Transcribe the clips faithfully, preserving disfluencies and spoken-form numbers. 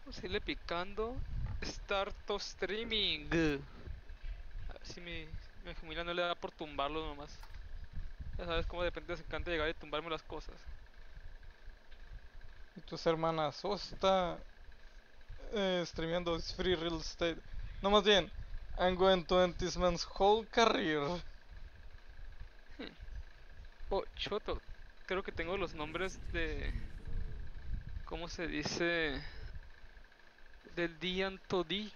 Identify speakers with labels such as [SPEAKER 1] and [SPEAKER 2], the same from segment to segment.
[SPEAKER 1] Sigue picando. Start to streaming. A ver si mi, mi familia no le da por tumbarlo nomás. Ya sabes cómo de repente les encanta llegar y tumbarme las cosas.
[SPEAKER 2] Y tus hermanas, oh, está eh, streameando, es free real estate. No, más bien, I'm going to end this man's whole career.
[SPEAKER 1] Hmm. Oh, Choto. Creo que tengo los nombres de... ¿Cómo se dice? Del Diantodí.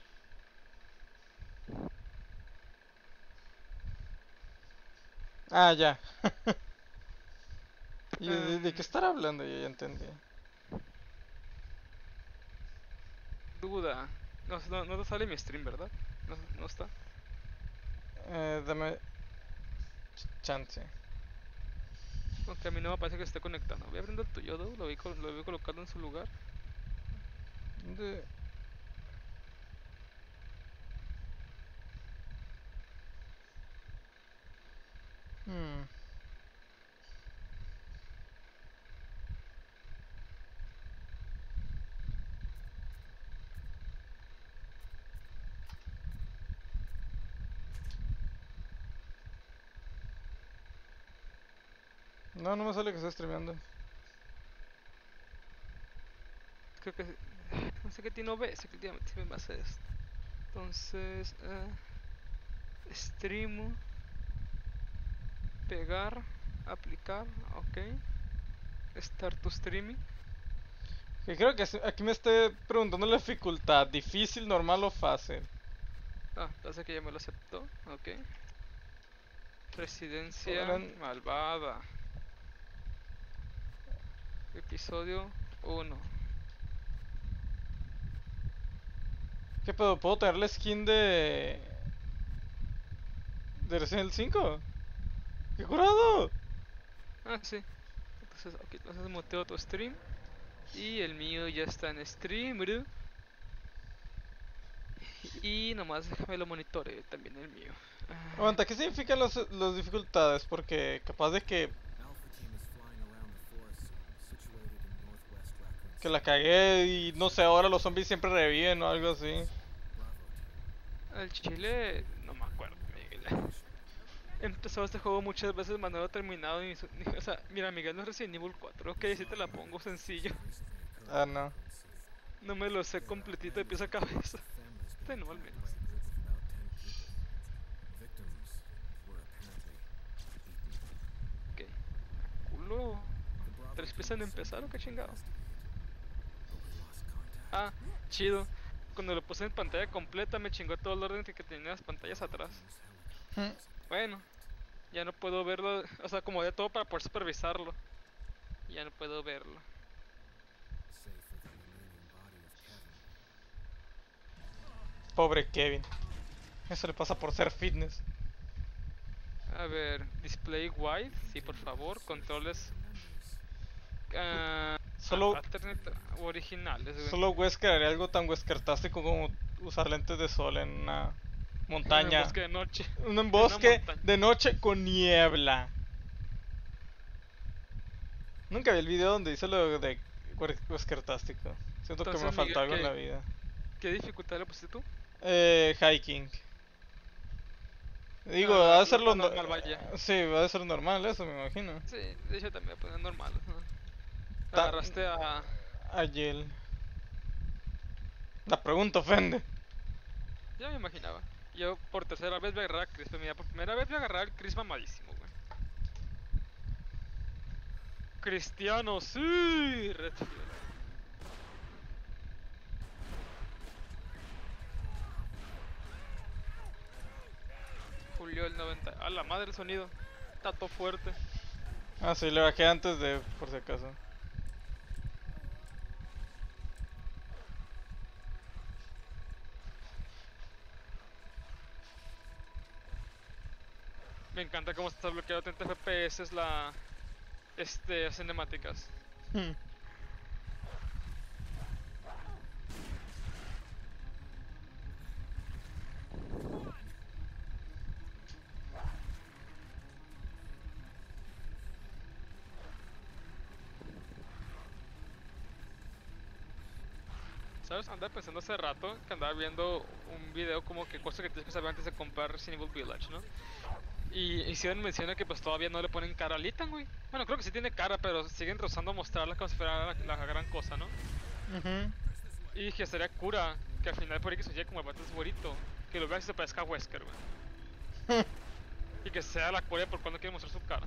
[SPEAKER 2] Ah, ya. ¿Y de, de qué
[SPEAKER 1] Um,
[SPEAKER 2] estar hablando? Ya, ya entendí.
[SPEAKER 1] duda. No, no, no te sale mi stream, ¿verdad? No, no está.
[SPEAKER 2] Eh, dame chance.
[SPEAKER 1] Aunque a mí no me parece que se esté conectando. Voy abriendo el tuyo, ¿no? Lo voy, col- lo voy colocando en su lugar.
[SPEAKER 2] ¿Dónde? Hmm. No, no me sale que esté streameando.
[SPEAKER 1] Creo que... No sé qué tiene O B S, efectivamente, si me hace esto. Entonces... eh, stream... Pegar... Aplicar... Ok. Start to streaming.
[SPEAKER 2] Que creo que se- aquí me esté preguntando la dificultad, difícil, normal o fácil.
[SPEAKER 1] Ah, parece que ya me lo aceptó. Ok. Presidencia
[SPEAKER 2] Fueran-
[SPEAKER 1] malvada. Episodio uno.
[SPEAKER 2] ¿Qué pedo? ¿Puedo tener la skin de... de Resident Evil cinco? ¡Qué curado!
[SPEAKER 1] Ah, sí. Entonces, ok, entonces muteo tu stream. Y el mío ya está en stream, bro. Y nomás déjame lo monitoreo también el mío. Ah,
[SPEAKER 2] Aguanta, ¿qué significan los, las dificultades? Porque capaz de que, que la cagué y no sé, ahora los zombies siempre reviven o algo así.
[SPEAKER 1] el chile, no me acuerdo, Miguel. He empezado este juego muchas veces, mas no lo he terminado. Ni, su- ni- o sea, mira, Miguel, no es Resident Evil cuatro. Ok, si te la pongo sencillo.
[SPEAKER 2] Ah, no.
[SPEAKER 1] No me lo sé completito de pies a cabeza. Este no, al menos. Ok, culo. ¿Tres pies en empezar o qué chingado? Ah, chido. Cuando lo puse en pantalla completa me chingó todo el orden que, que tenía las pantallas atrás.
[SPEAKER 2] Hmm.
[SPEAKER 1] Bueno, ya no puedo verlo. O sea, como de todo para poder supervisarlo. Ya no puedo verlo.
[SPEAKER 2] Pobre Kevin. Eso le pasa por ser fitness.
[SPEAKER 1] A ver, display wide, sí, por favor. Controles ah,
[SPEAKER 2] Solo,
[SPEAKER 1] alternate originales, güey.
[SPEAKER 2] solo Wesker haría algo tan Weskertástico como usar lentes de sol en una
[SPEAKER 1] En
[SPEAKER 2] montaña.
[SPEAKER 1] bosque de noche,
[SPEAKER 2] Un
[SPEAKER 1] en una
[SPEAKER 2] bosque
[SPEAKER 1] montaña.
[SPEAKER 2] de noche con niebla. Nunca vi el video donde dice lo de Weskertástico. Siento que me
[SPEAKER 1] Entonces,
[SPEAKER 2] falta
[SPEAKER 1] Miguel,
[SPEAKER 2] algo en la
[SPEAKER 1] ¿qué,
[SPEAKER 2] vida.
[SPEAKER 1] qué dificultad le pusiste tú?
[SPEAKER 2] Eh, hiking. Digo,
[SPEAKER 1] Ah,
[SPEAKER 2] ha de ser
[SPEAKER 1] la,
[SPEAKER 2] lo...
[SPEAKER 1] la
[SPEAKER 2] no-
[SPEAKER 1] normal, vaya.
[SPEAKER 2] Sí, va a ser normal eso, me imagino.
[SPEAKER 1] Sí, de hecho también voy a poner normal. ¿No?
[SPEAKER 2] Ta
[SPEAKER 1] Agarraste a...
[SPEAKER 2] Ayel. La pregunta ofende.
[SPEAKER 1] Ya me imaginaba. Yo por tercera vez voy a agarrar a Chris. Pero mira, por primera vez voy a agarrar al Chris mamadísimo, güey. Cristiano, sí. Redfield. Julio el noventa. A la madre el sonido. Tato fuerte.
[SPEAKER 2] Ah, sí, le bajé antes de, por si acaso.
[SPEAKER 1] Me encanta cómo está bloqueado a treinta F P S es la... Este, cinemáticas.
[SPEAKER 2] Hmm.
[SPEAKER 1] ¿Sabes? Andaba pensando hace rato que andaba viendo un video como que cosas que tienes que saber antes de comprar Resident Evil Village, ¿no? Y hicieron mención a que pues todavía no le ponen cara a Ethan, güey. Bueno, creo que sí tiene cara, pero siguen rozando a mostrarla como si fuera la, la gran cosa, ¿no?
[SPEAKER 2] Ujú.
[SPEAKER 1] Y dije, sería cura que al final por ahí que se llegue como el vato es bonito, que lo veas y se parezca a Wesker, güey. Y que sea la cura por cuando quiere mostrar su cara.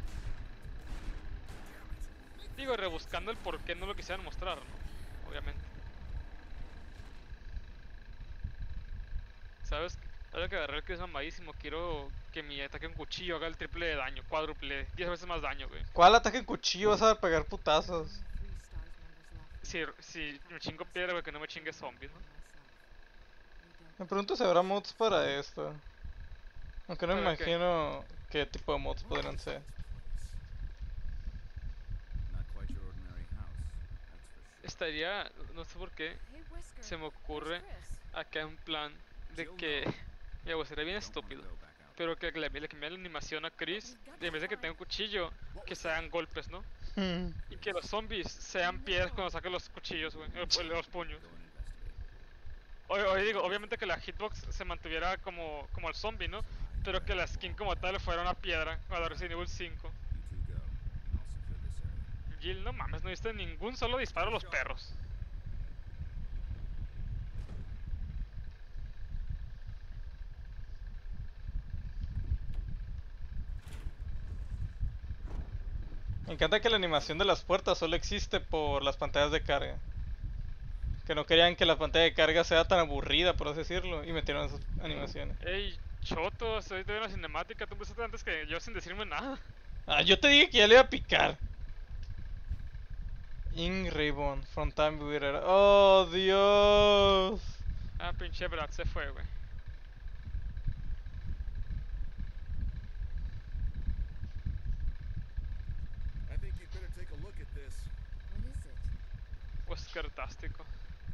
[SPEAKER 1] Digo, rebuscando el por qué no lo quisieran mostrar, ¿no? Obviamente. ¿Sabes? Ahora que agarré el que es mamadísimo, quiero que mi ataque en cuchillo haga el triple de daño, cuádruple, diez veces más daño, güey.
[SPEAKER 2] ¿Cuál ataque en cuchillo vas a pegar putazos?
[SPEAKER 1] Si, si me chingo piedra, güey, que no me chingue zombies, ¿no?
[SPEAKER 2] Me pregunto si habrá mods para esto. Aunque no me
[SPEAKER 1] ¿Para qué?
[SPEAKER 2] imagino qué tipo de mods podrían ser.
[SPEAKER 1] Estaría, no sé por qué, se me ocurre acá un plan de que, ya, güey, sería bien estúpido, pero que le, le cambie la animación a Chris, y en vez de que tenga un cuchillo, que sean golpes, ¿no?
[SPEAKER 2] Hmm.
[SPEAKER 1] Y que los zombies sean piedras cuando saquen los cuchillos, güey, eh, los puños. Oye, oye, digo, obviamente que la hitbox se mantuviera como, como el zombie, ¿no? Pero que la skin como tal fuera una piedra, a la Resident Evil cinco. Jill, no mames, no diste ningún solo disparo a los perros.
[SPEAKER 2] Me encanta que la animación de las puertas solo existe por las pantallas de carga. Que no querían que la pantalla de carga sea tan aburrida, por así decirlo, y metieron esas animaciones.
[SPEAKER 1] Ey, choto, estoy de una cinemática, tú empezaste antes que yo sin decirme nada.
[SPEAKER 2] Ah, yo te dije que ya le iba a picar. Ink Ribbon, from Time Beater. Oh, Dios.
[SPEAKER 1] Ah, pinche Brad se fue, güey.
[SPEAKER 3] I think you'd better take a look at this.
[SPEAKER 4] What is it?
[SPEAKER 1] Weskertástico.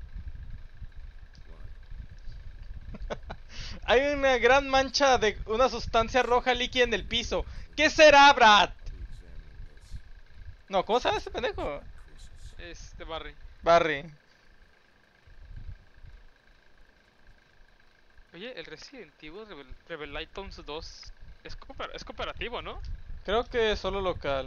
[SPEAKER 3] What?
[SPEAKER 2] Hay una gran mancha de una sustancia roja líquida en el piso. ¿Qué será, Brad?
[SPEAKER 3] I'll be examining this.
[SPEAKER 2] No, ¿cómo se llama ese pendejo?
[SPEAKER 3] Creases.
[SPEAKER 1] Este Barry.
[SPEAKER 2] Barry.
[SPEAKER 1] Oye, el Resident Evil Rebel, Revelations dos es, cooper, es cooperativo, ¿no?
[SPEAKER 2] Creo que es solo local.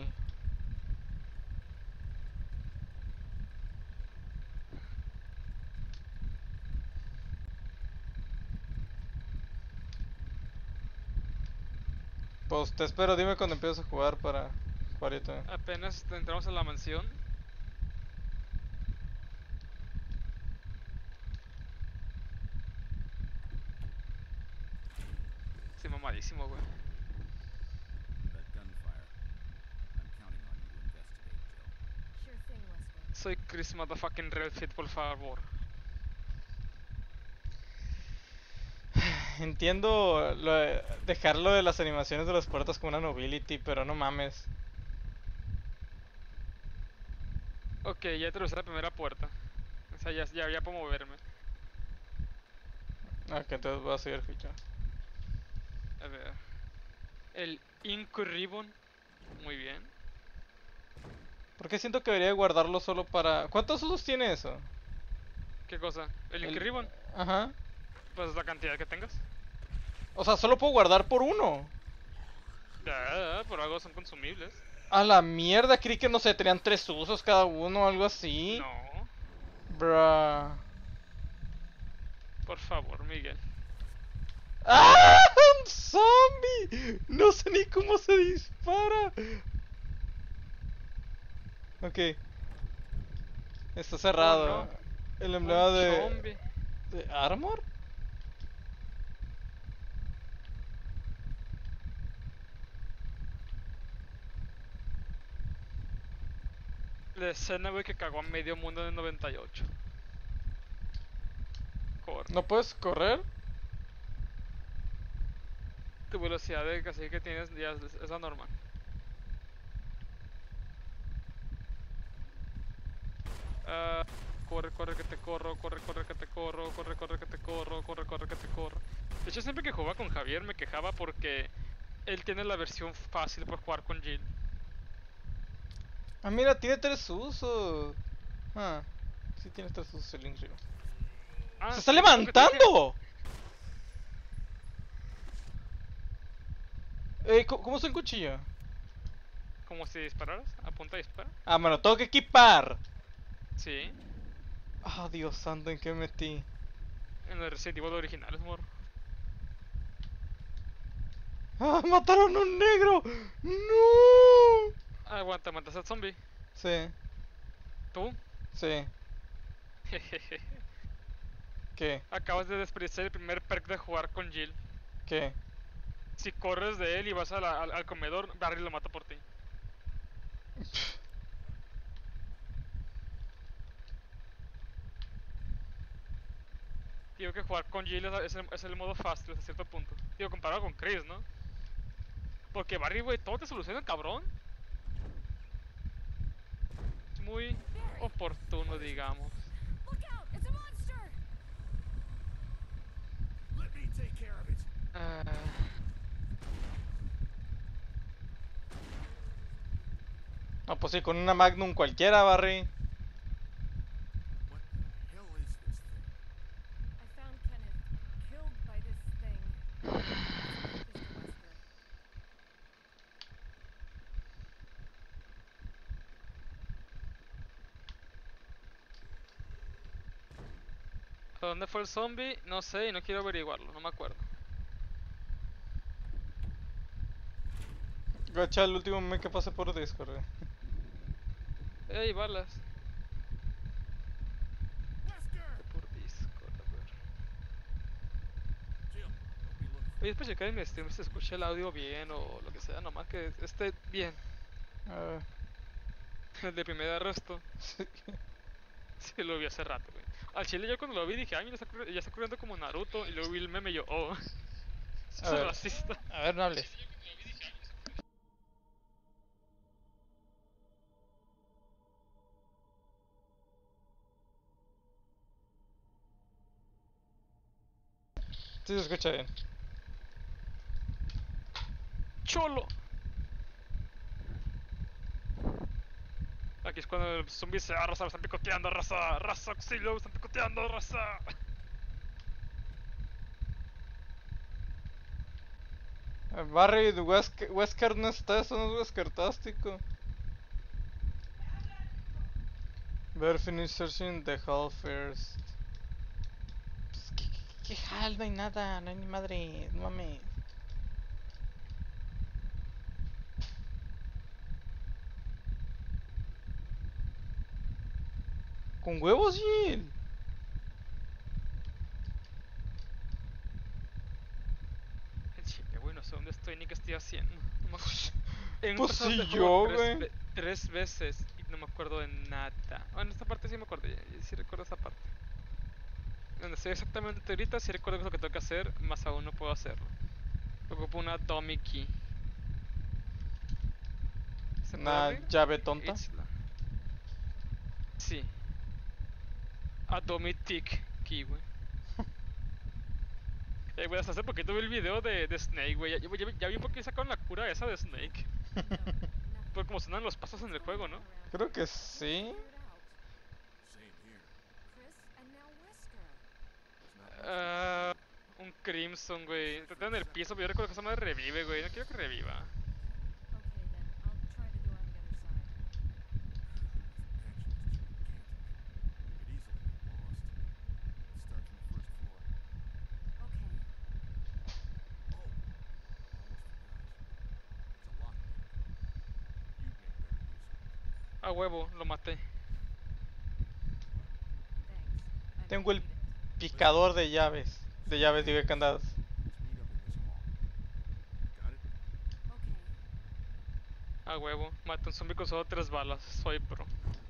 [SPEAKER 2] Pues te espero, dime cuando empieces a jugar para jugar yo también.
[SPEAKER 1] Apenas entramos a la mansión. Sí, mamadísimo, güey.
[SPEAKER 3] That gunfire. I'm counting on you to investigate, Jill.
[SPEAKER 4] Sure thing, Wesker.
[SPEAKER 1] Soy Chris Motherfucking Redfield, por favor.
[SPEAKER 2] Entiendo lo de dejarlo de las animaciones de las puertas como una nobility, pero no mames.
[SPEAKER 1] Ok, ya atravesé la primera puerta. O sea, ya, ya, ya puedo moverme.
[SPEAKER 2] Ok, entonces voy a seguir ficha.
[SPEAKER 1] A ver. El Ink Ribbon. Muy bien.
[SPEAKER 2] ¿Por qué siento que debería guardarlo solo para... ¿Cuántos usos tiene eso?
[SPEAKER 1] ¿Qué cosa? El Ink
[SPEAKER 2] El-
[SPEAKER 1] Ribbon.
[SPEAKER 2] Ajá.
[SPEAKER 1] Pues la cantidad que tengas.
[SPEAKER 2] O sea, solo puedo guardar por uno.
[SPEAKER 1] Ya, por algo son consumibles.
[SPEAKER 2] A la mierda, creí que no sé, tenían tres usos cada uno o algo así.
[SPEAKER 1] No,
[SPEAKER 2] Bruh.
[SPEAKER 1] por favor, Miguel.
[SPEAKER 2] ¡Ah! ¡Un zombie! No sé ni cómo se dispara. Ok. Está cerrado.
[SPEAKER 1] Oh, no.
[SPEAKER 2] El emblema
[SPEAKER 1] Un
[SPEAKER 2] de...
[SPEAKER 1] zombie.
[SPEAKER 2] ¿De Armor?
[SPEAKER 1] La escena, güey, que cagó a medio mundo en el noventa y ocho. Corre.
[SPEAKER 2] ¿No puedes correr?
[SPEAKER 1] Tu velocidad de casi que tienes ya es, es la normal. Ah, corre, corre que te corro, corre, corre que te corro, corre, corre que te corro, corre, corre que te corro. De hecho, siempre que jugaba con Javier me quejaba porque él tiene la versión fácil por jugar con Jill.
[SPEAKER 2] Ah, mira, tiene tres usos. Ah, sí tiene tres usos el Link Rio.
[SPEAKER 1] Ah,
[SPEAKER 2] ¡Se está
[SPEAKER 1] sí, creo que te dije-
[SPEAKER 2] levantando! Eh, ¿cómo cómo usa el cuchillo?
[SPEAKER 1] Como si dispararas, apunta y dispara.
[SPEAKER 2] Ah, me lo tengo que equipar.
[SPEAKER 1] Sí,
[SPEAKER 2] Ah, Dios santo, ¿en qué me metí?
[SPEAKER 1] en el Resident Evil original, amor.
[SPEAKER 2] ¡Ah, mataron a un negro! ¡No!
[SPEAKER 1] Aguanta, matas al zombie.
[SPEAKER 2] Sí,
[SPEAKER 1] Tú.
[SPEAKER 2] sí. ¿Qué?
[SPEAKER 1] Acabas de desperdiciar el primer perk de jugar con Jill.
[SPEAKER 2] ¿Qué?
[SPEAKER 1] Si corres de él y vas a la- al, al comedor, Barry lo mata por ti. Digo que jugar con Jill es, es el, es el modo fácil hasta cierto punto. Digo, comparado con Chris, ¿no? Porque Barry, güey, todo te soluciona, cabrón. Es muy oportuno, digamos.
[SPEAKER 4] Look out! It's a monster!
[SPEAKER 3] Let me take care of it.
[SPEAKER 1] Ah,
[SPEAKER 2] No, pues sí, con una Magnum cualquiera, Barry.
[SPEAKER 3] What the hell is this thing?
[SPEAKER 4] I found Kenneth killed by this thing. Mister Wesker.
[SPEAKER 1] ¿A dónde fue el zombie? No sé y no quiero averiguarlo, no me acuerdo.
[SPEAKER 2] Gacha, el último meme que pasé por Discord. eh.
[SPEAKER 1] Ey, balas.
[SPEAKER 3] Wesker!
[SPEAKER 1] Por Discord, a ver.
[SPEAKER 3] Jill, don't be looking.
[SPEAKER 1] Oye, después checar en mi stream si se escucha el audio bien o lo que sea, nomás que esté bien.
[SPEAKER 2] A ver.
[SPEAKER 1] El de primer arresto. Sí, lo vi hace rato, güey. Al chile yo cuando lo vi dije, ay, ya está, corri- ya está corriendo como Naruto. Y luego vi el meme y yo, oh,
[SPEAKER 2] A
[SPEAKER 1] eso es
[SPEAKER 2] ver.
[SPEAKER 1] racista.
[SPEAKER 2] A ver, no hables. Sí, se escucha bien.
[SPEAKER 1] ¡Cholo! Aquí es cuando el zombie se va, raza, me están picoteando, raza, raza, auxilio, me están picoteando, raza.
[SPEAKER 2] Eh, Barry, de Wesker, Wesker no está, eso no es Weskertástico. Better finish searching the hall first. Pues, ¿qué, qué, qué hall? No hay nada, no hay ni madre, no mames. Con huevos, Jill.
[SPEAKER 1] En chile, güey, no sé dónde estoy ni qué estoy haciendo. No me acuerdo. He
[SPEAKER 2] Pues
[SPEAKER 1] empezado
[SPEAKER 2] sí,
[SPEAKER 1] este juego
[SPEAKER 2] yo,
[SPEAKER 1] tres,
[SPEAKER 2] güey.
[SPEAKER 1] ve- tres veces y no me acuerdo de nada. Bueno, esta parte sí me acuerdo, ya- ya sí recuerdo esa parte. Donde estoy exactamente ahorita, sí recuerdo qué es lo que tengo que hacer, más aún no puedo hacerlo. Ocupo una dummy key. ¿Se puede
[SPEAKER 2] Una
[SPEAKER 1] abrir?
[SPEAKER 2] llave tonta.
[SPEAKER 1] Isla. Sí. A dummy tick key, güey. Eh, güey, hasta hace poquito vi el video de, de Snake, güey. Ya, ya, ya- ya vi por qué sacaron la cura esa de Snake.
[SPEAKER 4] No, nothing.
[SPEAKER 1] Por cómo sonan los pasos en el
[SPEAKER 4] What's
[SPEAKER 1] juego,
[SPEAKER 4] going
[SPEAKER 1] ¿no?
[SPEAKER 4] on around
[SPEAKER 2] Creo
[SPEAKER 4] here?
[SPEAKER 2] que sí.
[SPEAKER 4] Figure it out.
[SPEAKER 3] Same here.
[SPEAKER 4] Chris and now Wesker.
[SPEAKER 3] There's not much
[SPEAKER 1] Ah, un Crimson, güey. Está en el piso, pero yo recuerdo que esa madre revive, güey. No quiero que reviva.
[SPEAKER 4] Okay, then I'll try the door on the other side.
[SPEAKER 3] This mansion is getting lost. It could easily be lost. Let's start from the first floor.
[SPEAKER 1] A
[SPEAKER 3] Oh, almost forgot. It's a locked door. You may better use it.
[SPEAKER 1] huevo, lo maté.
[SPEAKER 4] Thanks. I
[SPEAKER 2] Tengo el
[SPEAKER 4] don't need it.
[SPEAKER 2] picador de llaves. De llaves, digo, de candados.
[SPEAKER 3] Let's meet up in this hall. Got it?
[SPEAKER 4] Okay.
[SPEAKER 1] A huevo. Maté un zombie con solo tres balas. Soy pro.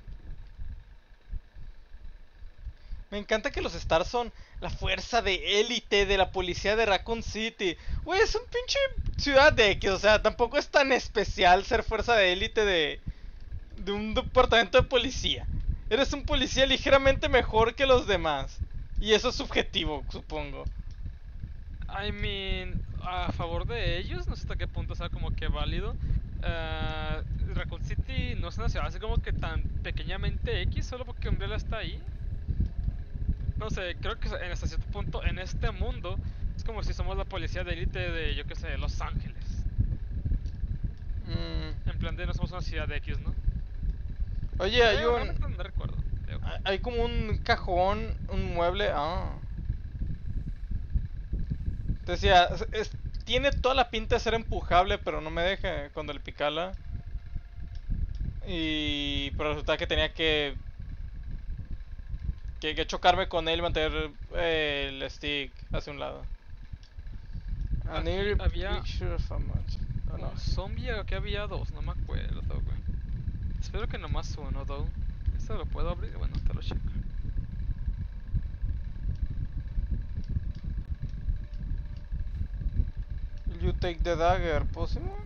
[SPEAKER 2] Me encanta que los Stars son la fuerza de élite de la policía de Raccoon City. Güey, es un pinche ciudad de X, o sea, tampoco es tan especial ser fuerza de élite de, de un departamento de policía. Eres un policía ligeramente mejor que los demás. Y eso es subjetivo, supongo.
[SPEAKER 1] I mean, a favor de ellos, no sé hasta qué punto sea como que válido. Ah, Raccoon City no es una ciudad así como que tan pequeñamente X, solo porque Umbrella está ahí. No sé, creo que en hasta cierto punto, en este mundo, es como si somos la policía de élite de, yo qué sé, Los Ángeles.
[SPEAKER 2] Mm.
[SPEAKER 1] En plan de no somos una ciudad de X, ¿no?
[SPEAKER 2] Oye, hay
[SPEAKER 1] Creo,
[SPEAKER 2] un...
[SPEAKER 1] realmente no recuerdo. Creo.
[SPEAKER 2] hay- Hay como un cajón, un mueble... Ah. Te decía, es- es- tiene toda la pinta de ser empujable, pero no me deja cuando le picala. Y... Pero resulta que tenía que... Que, que chocarme con él y mantener eh, el stick hacia un lado. A
[SPEAKER 1] Aquí
[SPEAKER 2] near
[SPEAKER 1] había
[SPEAKER 2] picture of a match. Oh, no.
[SPEAKER 1] un zombie, o que había dos, no me acuerdo, güey. Espero que nomás uno, though. ¿Esto lo puedo abrir? Bueno, te lo checo.
[SPEAKER 2] Will you take the dagger? Possible?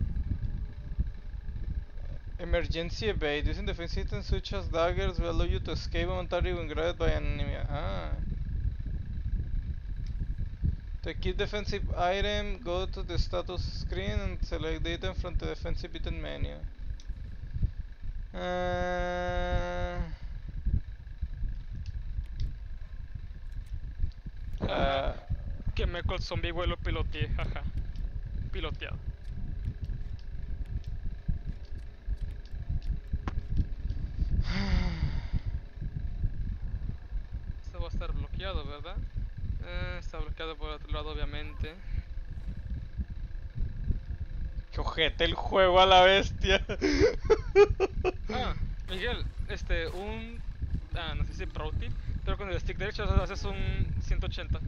[SPEAKER 2] Emergency evade. Using defense items such as daggers will allow you to escape momentarily when grabbed by an enemy. Ah. To keep defensive item, go to the status screen and select the item from the defensive item menu. Uh, uh,
[SPEAKER 1] Que me con el zombie, güey, lo piloteé, jaja. Piloteado. Esto va a estar bloqueado, ¿verdad? Eh, está bloqueado por otro lado, obviamente.
[SPEAKER 2] que ojete el juego a la bestia.
[SPEAKER 1] Ah, Miguel, este, un... Ah, no sé si pro tip, pero con el stick derecho haces un ciento ochenta.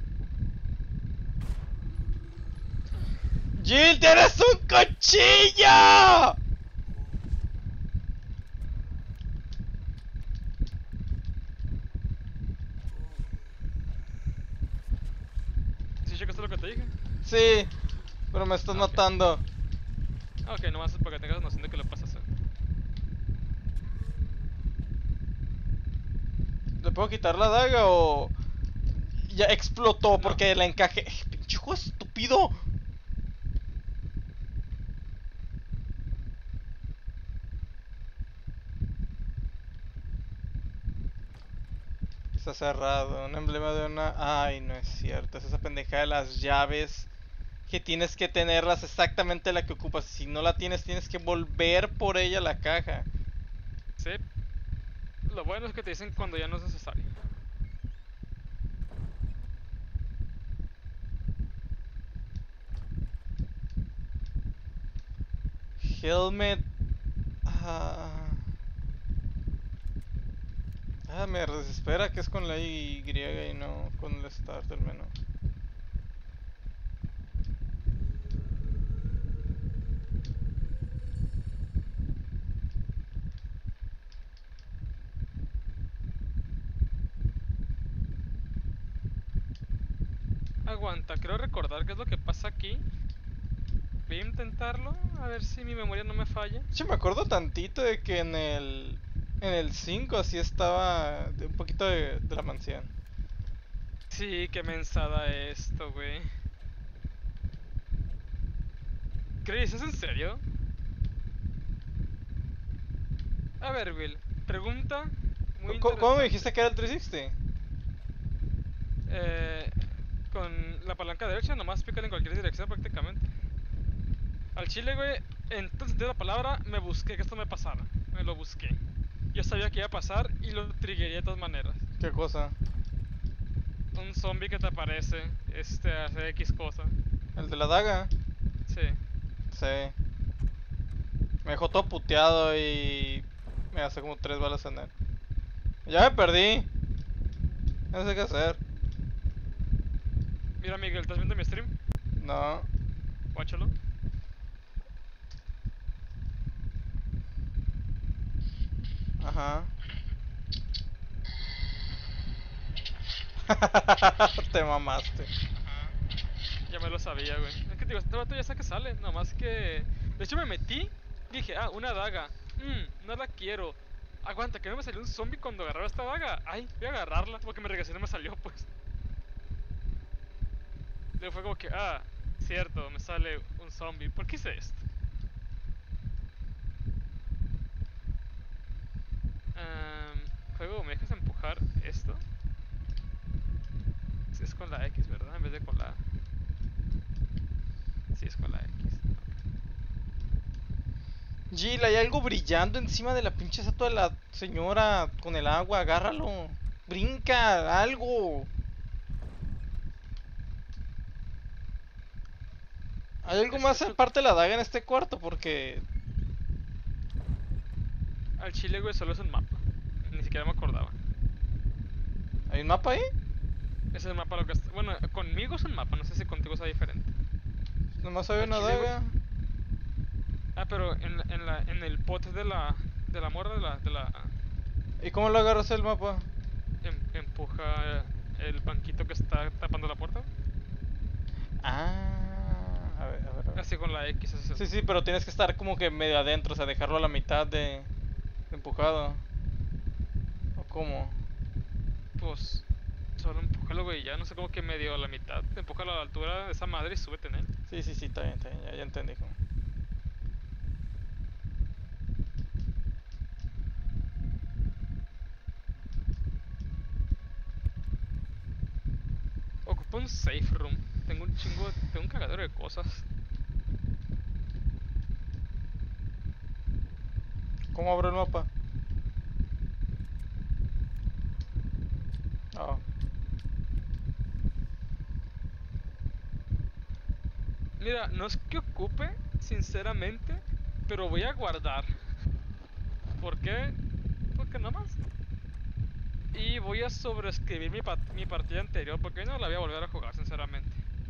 [SPEAKER 2] ¡Jill, tienes un cuchillo!
[SPEAKER 1] ¿Sí checaste lo que te dije?
[SPEAKER 2] Sí, pero me estás
[SPEAKER 1] Ah, ok.
[SPEAKER 2] matando.
[SPEAKER 1] Ah, ok, nomás es para que tengas noción de que lo pasas a hacer.
[SPEAKER 2] ¿Le puedo quitar la daga o...? Ya explotó
[SPEAKER 1] No.
[SPEAKER 2] porque la encaje... ¡Pinche juego estúpido! Está cerrado, un emblema de una... Ay, no es cierto, es esa pendejada de las llaves que tienes que tenerlas exactamente la que ocupas. Si no la tienes, tienes que volver por ella a la caja.
[SPEAKER 1] Sí. Lo bueno es que te dicen cuando ya no es necesario.
[SPEAKER 2] Helmet... Ah, ah, me desespera que es con la Y y no con el start del menú.
[SPEAKER 1] Aguanta, creo recordar qué es lo que pasa aquí. Voy a intentarlo, a ver si mi memoria no me falla.
[SPEAKER 2] Sí, me acuerdo tantito de que en el... En el cinco así estaba de un poquito de, de la mansión.
[SPEAKER 1] Sí, qué mensada esto, güey. Chris, ¿es en serio? A ver, Will, pregunta muy
[SPEAKER 2] Co- ¿Cómo me
[SPEAKER 1] interesante.
[SPEAKER 2] dijiste que era el trescientos sesenta?
[SPEAKER 1] Eh, con la palanca derecha nomás pican en cualquier dirección prácticamente. Al chile, güey, en todo sentido de la palabra, me busqué que esto me pasara. Me lo busqué. Yo sabía que iba a pasar y lo triggeré de todas maneras.
[SPEAKER 2] ¿Qué cosa?
[SPEAKER 1] Un zombie que te aparece, este, hace X cosa.
[SPEAKER 2] ¿El de la daga?
[SPEAKER 1] Sí.
[SPEAKER 2] Sí. Me dejó todo puteado y... Me gasté como tres balas en él. Ya me perdí. No sé qué hacer.
[SPEAKER 1] Mira, Miguel, ¿estás viendo mi stream?
[SPEAKER 2] No.
[SPEAKER 1] Guáchalo.
[SPEAKER 2] Ajá. Te mamaste.
[SPEAKER 1] Ajá. Ya me lo sabía, güey. Es que digo, este vato ya sé que sale, nomás que... De hecho me metí, dije, ah, una daga. Mmm, no la quiero. Aguanta, que no me salió un zombie cuando agarraba esta daga. Ay, voy a agarrarla, porque me regresé y no me salió, pues. Luego fue como que, ah, cierto, me sale un zombie. ¿Por qué hice esto? Um, juego, ¿me dejas empujar esto? con la X, ¿verdad? En vez de con la... Sí, es con la X.
[SPEAKER 2] Jill, hay algo brillando encima de la pinche estatua de la señora con el agua, agárralo. Brinca, algo. ¿Hay algo
[SPEAKER 1] Es-
[SPEAKER 2] más
[SPEAKER 1] eso-
[SPEAKER 2] aparte de la daga en este cuarto? Porque...
[SPEAKER 1] Al chile, güey, solo es un mapa. Ni siquiera me acordaba.
[SPEAKER 2] ¿Hay un mapa ahí?
[SPEAKER 1] Ese es el mapa lo que está... Bueno, conmigo es un mapa, no sé si contigo sea diferente.
[SPEAKER 2] Nomás había
[SPEAKER 1] Al
[SPEAKER 2] una
[SPEAKER 1] chile, güey.
[SPEAKER 2] daga.
[SPEAKER 1] Ah, pero en, la- en, la, en el pot de la... De la morra de la... De la
[SPEAKER 2] ¿Y cómo lo agarras el mapa?
[SPEAKER 1] em- empuja el banquito que está tapando la puerta.
[SPEAKER 2] Ah, a ver, a ver, a ver.
[SPEAKER 1] Así con la X. Así
[SPEAKER 2] Sí, sí, pero tienes que estar como que medio adentro, o sea, dejarlo a la mitad de, de empujado. ¿O cómo?
[SPEAKER 1] Pues... Solo empújalo, güey, ya no sé, como que medio a la mitad. Empújalo a la altura de esa madre y súbete en él.
[SPEAKER 2] Sí, sí, sí, está bien, está bien, ya, ya entendí. cómo.
[SPEAKER 1] Ocupa un safe room. Tengo un chingo, tengo un cagadero de cosas.
[SPEAKER 2] ¿Cómo abro el mapa? Ah,
[SPEAKER 1] Mira, no es que ocupe, sinceramente, pero voy a guardar. ¿Por qué? Porque nada más. Y voy a sobreescribir mi, pa- mi partida anterior, porque no la voy a volver a jugar, sinceramente.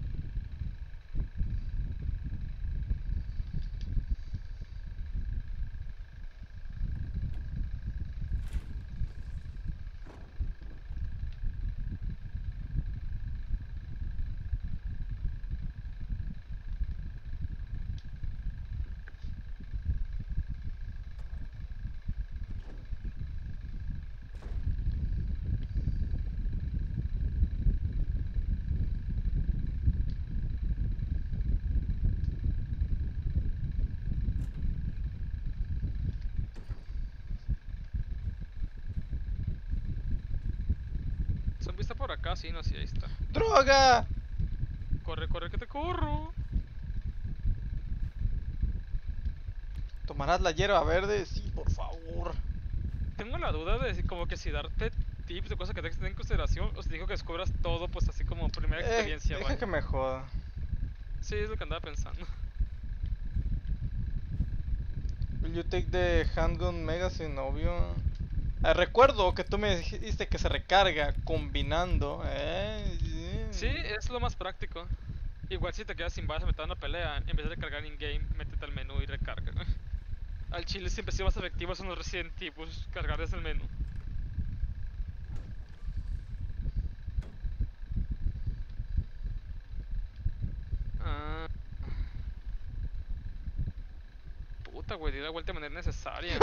[SPEAKER 1] Zombie está por acá, sí, no, sí, ahí está.
[SPEAKER 2] ¡droga!
[SPEAKER 1] Corre, corre, que te corro.
[SPEAKER 2] ¿Tomarás la hierba verde? Sí, por favor.
[SPEAKER 1] Tengo la duda de si- como que si darte tips de cosas que tengas que tener en consideración, o si digo que descubras todo, pues así como primera
[SPEAKER 2] Eh,
[SPEAKER 1] experiencia,
[SPEAKER 2] deja
[SPEAKER 1] vaya.
[SPEAKER 2] que me joda.
[SPEAKER 1] Sí, es lo que andaba pensando.
[SPEAKER 2] Will you take the handgun magazine, obvio? Ah, recuerdo que tú me dijiste que se recarga combinando. Eh,
[SPEAKER 1] Sí, es lo más práctico. Igual si te quedas sin balas a mitad de una pelea, en vez de recargar in-game, métete al menú y recarga. Al chile siempre ha sido más efectivo son los Resident Evil, cargar desde el menú. Ah. Puta, güey, di la vuelta de manera necesaria.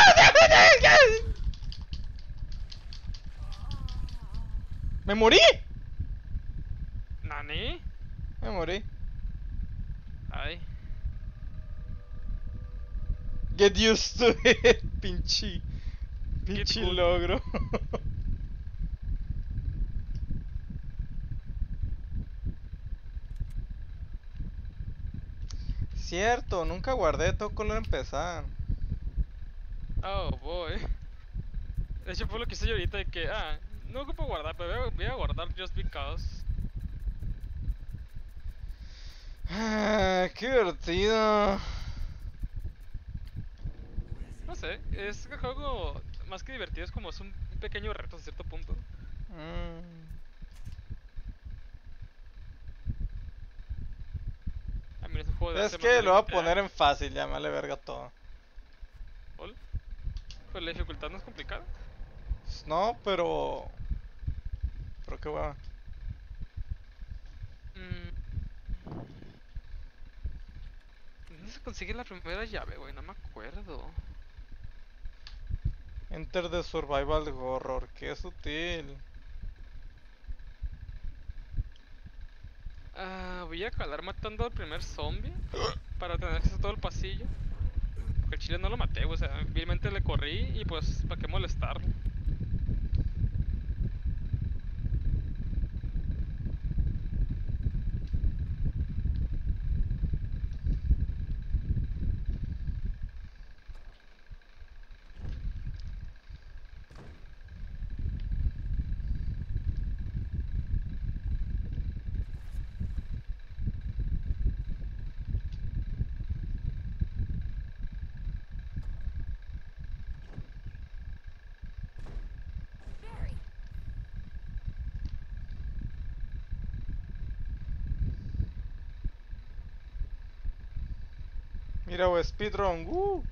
[SPEAKER 2] ¡Me morí!
[SPEAKER 1] ¿Nani?
[SPEAKER 2] Me morí.
[SPEAKER 1] Ay.
[SPEAKER 2] Get used to it, pinche. Pinche
[SPEAKER 1] good.
[SPEAKER 2] logro. Cierto, nunca guardé todo color empezar.
[SPEAKER 1] Oh, boy. De hecho fue lo que hice yo ahorita de que, ah, no ocupo guardar, pero voy a, voy a guardar just because.
[SPEAKER 2] Ah, qué divertido.
[SPEAKER 1] No sé, es que el juego más que divertido es como es un pequeño reto a cierto punto.
[SPEAKER 2] Mm.
[SPEAKER 1] A mí es un juego de
[SPEAKER 2] Es
[SPEAKER 1] hace más
[SPEAKER 2] que
[SPEAKER 1] de
[SPEAKER 2] lo voy a
[SPEAKER 1] veinte
[SPEAKER 2] poner en
[SPEAKER 1] años.
[SPEAKER 2] fácil, ya me vale verga todo.
[SPEAKER 1] Ol. Pues la dificultad no es complicada.
[SPEAKER 2] Pues no, pero. Pero qué hueva.
[SPEAKER 1] Mm. ¿Dónde se consigue la primera llave, güey? No me acuerdo.
[SPEAKER 2] Enter the survival horror, qué sutil.
[SPEAKER 1] Ah, voy a calar matando al primer zombie para tener acceso a todo el pasillo. Porque el chile no lo maté, o sea, vilmente le corrí y pues, ¿para qué molestarlo?
[SPEAKER 2] Mira, güey, speedrun. Uh.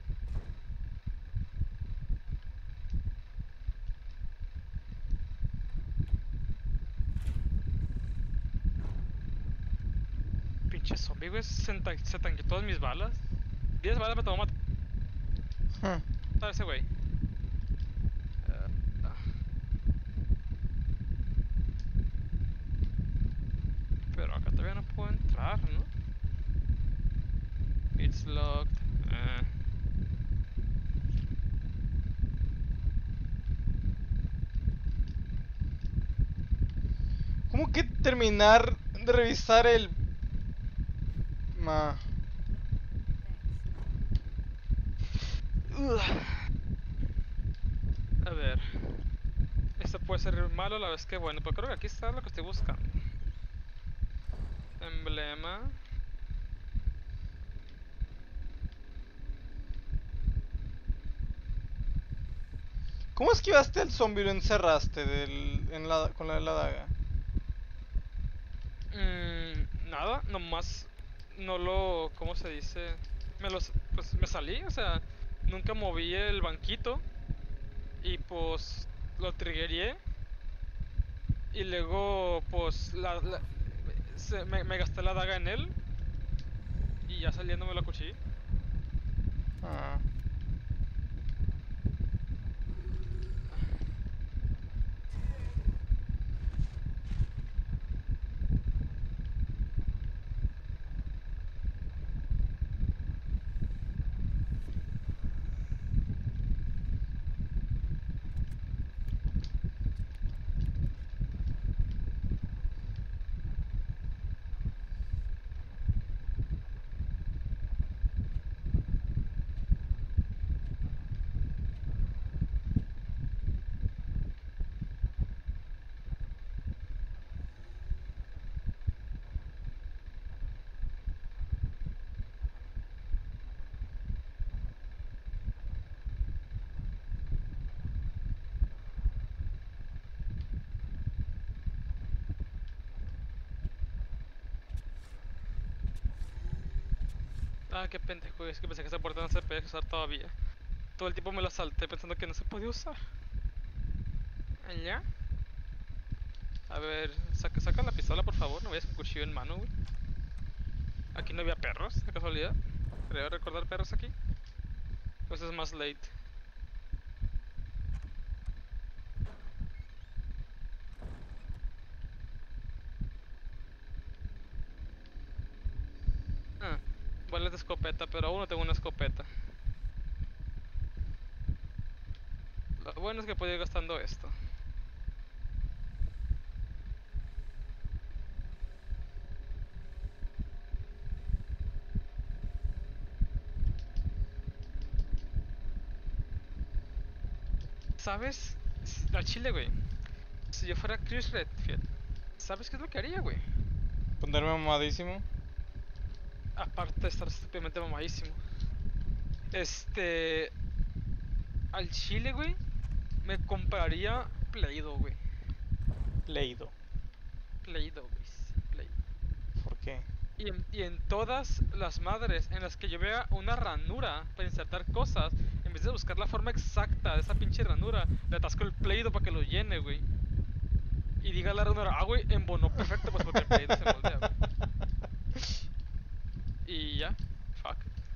[SPEAKER 1] Pinche zombie, güey. Se, tan- se tanqueó todas mis balas. diez balas me tomó matar
[SPEAKER 2] Hmm.
[SPEAKER 1] a ese güey. Ah, ah. Pero acá todavía no puedo entrar, ¿no? It's locked. Ah.
[SPEAKER 2] ¿Cómo que terminar de revisar el... Ma...
[SPEAKER 4] Thanks.
[SPEAKER 1] A ver. Esto puede ser malo a la vez que bueno, pero creo que aquí está lo que estoy buscando. Emblema.
[SPEAKER 2] ¿Cómo esquivaste al zombie y lo encerraste del... en la... con la de la daga?
[SPEAKER 1] Mm, nada, nomás no lo, ¿cómo se dice? Me los, pues me salí, o sea, nunca moví el banquito y pues lo triggeré y luego pues la, la- se- me, me gasté la daga en él y ya saliendo me lo acuchillé.
[SPEAKER 2] Ah.
[SPEAKER 1] Ah, qué pendejo, es que pensé que esa puerta no se podía usar todavía. Todo el tiempo me la salté pensando que no se podía usar. ¿Allá? A ver, saca, saca la pistola por favor, no vayas con cuchillo en mano, güey. Aquí no había perros, de casualidad. Creo recordar perros aquí. Pues es más late. Ah, balas de escopeta, pero aún no tengo una escopeta. Lo bueno es que puedo ir gastando esto. ¿Sabes? S- Al chile, güey. Si yo fuera Chris Redfield, ¿sabes qué es lo que haría, güey?
[SPEAKER 2] Ponerme mamadísimo.
[SPEAKER 1] Aparte de estar estúpidamente mamadísimo. Este. Al chile, güey. Me compraría Play-Doh, güey.
[SPEAKER 2] Leído.
[SPEAKER 1] Play-Doh, güey. Sí, Play-Doh.
[SPEAKER 2] ¿Por qué?
[SPEAKER 1] Y en, y en todas las madres en las que yo vea una ranura para insertar cosas, en vez de buscar la forma exacta de esa pinche ranura, le atasco el Play-Doh para que lo llene, güey. Y diga la ranura, ah, güey, embonó perfecto, pues porque el Play-Doh se moldea, güey. Y ya, fuck.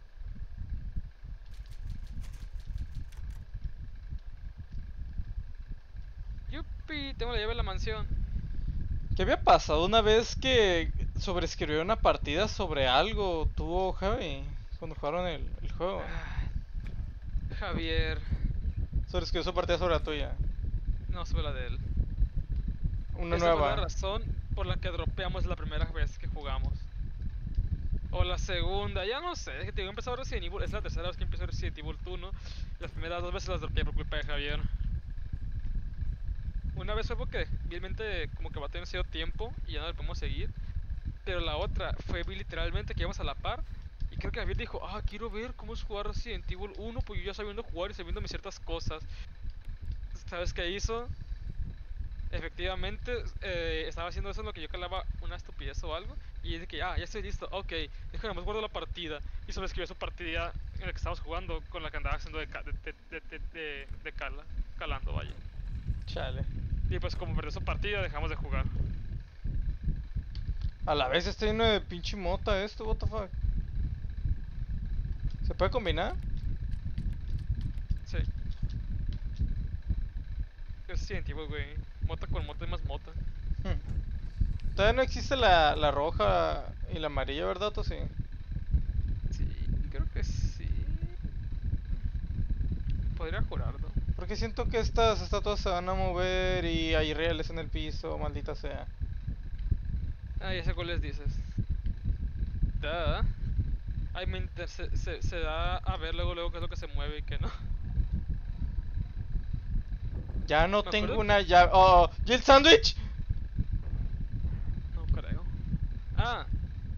[SPEAKER 1] Yupi, tengo la llave de la mansión.
[SPEAKER 2] ¿Qué había pasado una vez que sobreescribió una partida sobre algo? Tuvo Javi cuando jugaron el, el juego.
[SPEAKER 1] Ah, Javier,
[SPEAKER 2] Sobreescribió su partida sobre la tuya.
[SPEAKER 1] no sobre la de él.
[SPEAKER 2] Una
[SPEAKER 1] Esa fue la
[SPEAKER 2] nueva.
[SPEAKER 1] razón por la que dropeamos la primera vez que jugamos. O la segunda, ya no sé, es que te digo, he empezado Resident Evil, es la tercera vez que empiezo Resident Evil uno. Las primeras dos veces las dropeé por culpa de Javier. Una vez fue porque realmente como que va a tener demasiado tiempo y ya no le podemos seguir. Pero la otra fue literalmente que íbamos a la par. Y creo que Javier dijo, ah, quiero ver cómo es jugar Resident Evil uno, pues yo ya sabiendo jugar y sabiéndome ciertas cosas. ¿Sabes qué hizo? efectivamente eh, estaba haciendo eso en lo que yo calaba una estupidez o algo. Y dice que, ah, ya estoy listo, ok, déjame más guardo la partida. Y solo escribió su partida en la que estábamos jugando con la que andaba haciendo de, ca- de, de, de, de, de- de cala, calando, vaya.
[SPEAKER 2] Chale.
[SPEAKER 1] Y pues como perdió su partida, dejamos de jugar.
[SPEAKER 2] A la vez está lleno de pinche mota esto, what the fuck. ¿Se puede combinar?
[SPEAKER 1] Sí. Es científico, güey. Mota con mota y más mota.
[SPEAKER 2] Hmm. Todavía no existe la, la roja y la amarilla, ¿verdad? ¿O sí?
[SPEAKER 1] Sí, creo que sí. Podría jurarlo.
[SPEAKER 2] Porque siento que estas estatuas se van a mover y hay reales en el piso, maldita sea.
[SPEAKER 1] Ah, ya sé cuáles dices. Da. Ay, me inter- se, se, se da a ver luego, luego qué es lo que se mueve y qué no.
[SPEAKER 2] Ya no
[SPEAKER 1] Me
[SPEAKER 2] tengo
[SPEAKER 1] acuerdo
[SPEAKER 2] una llave. ¡Oh! ¡Jill Sandwich!
[SPEAKER 1] No creo. Ah.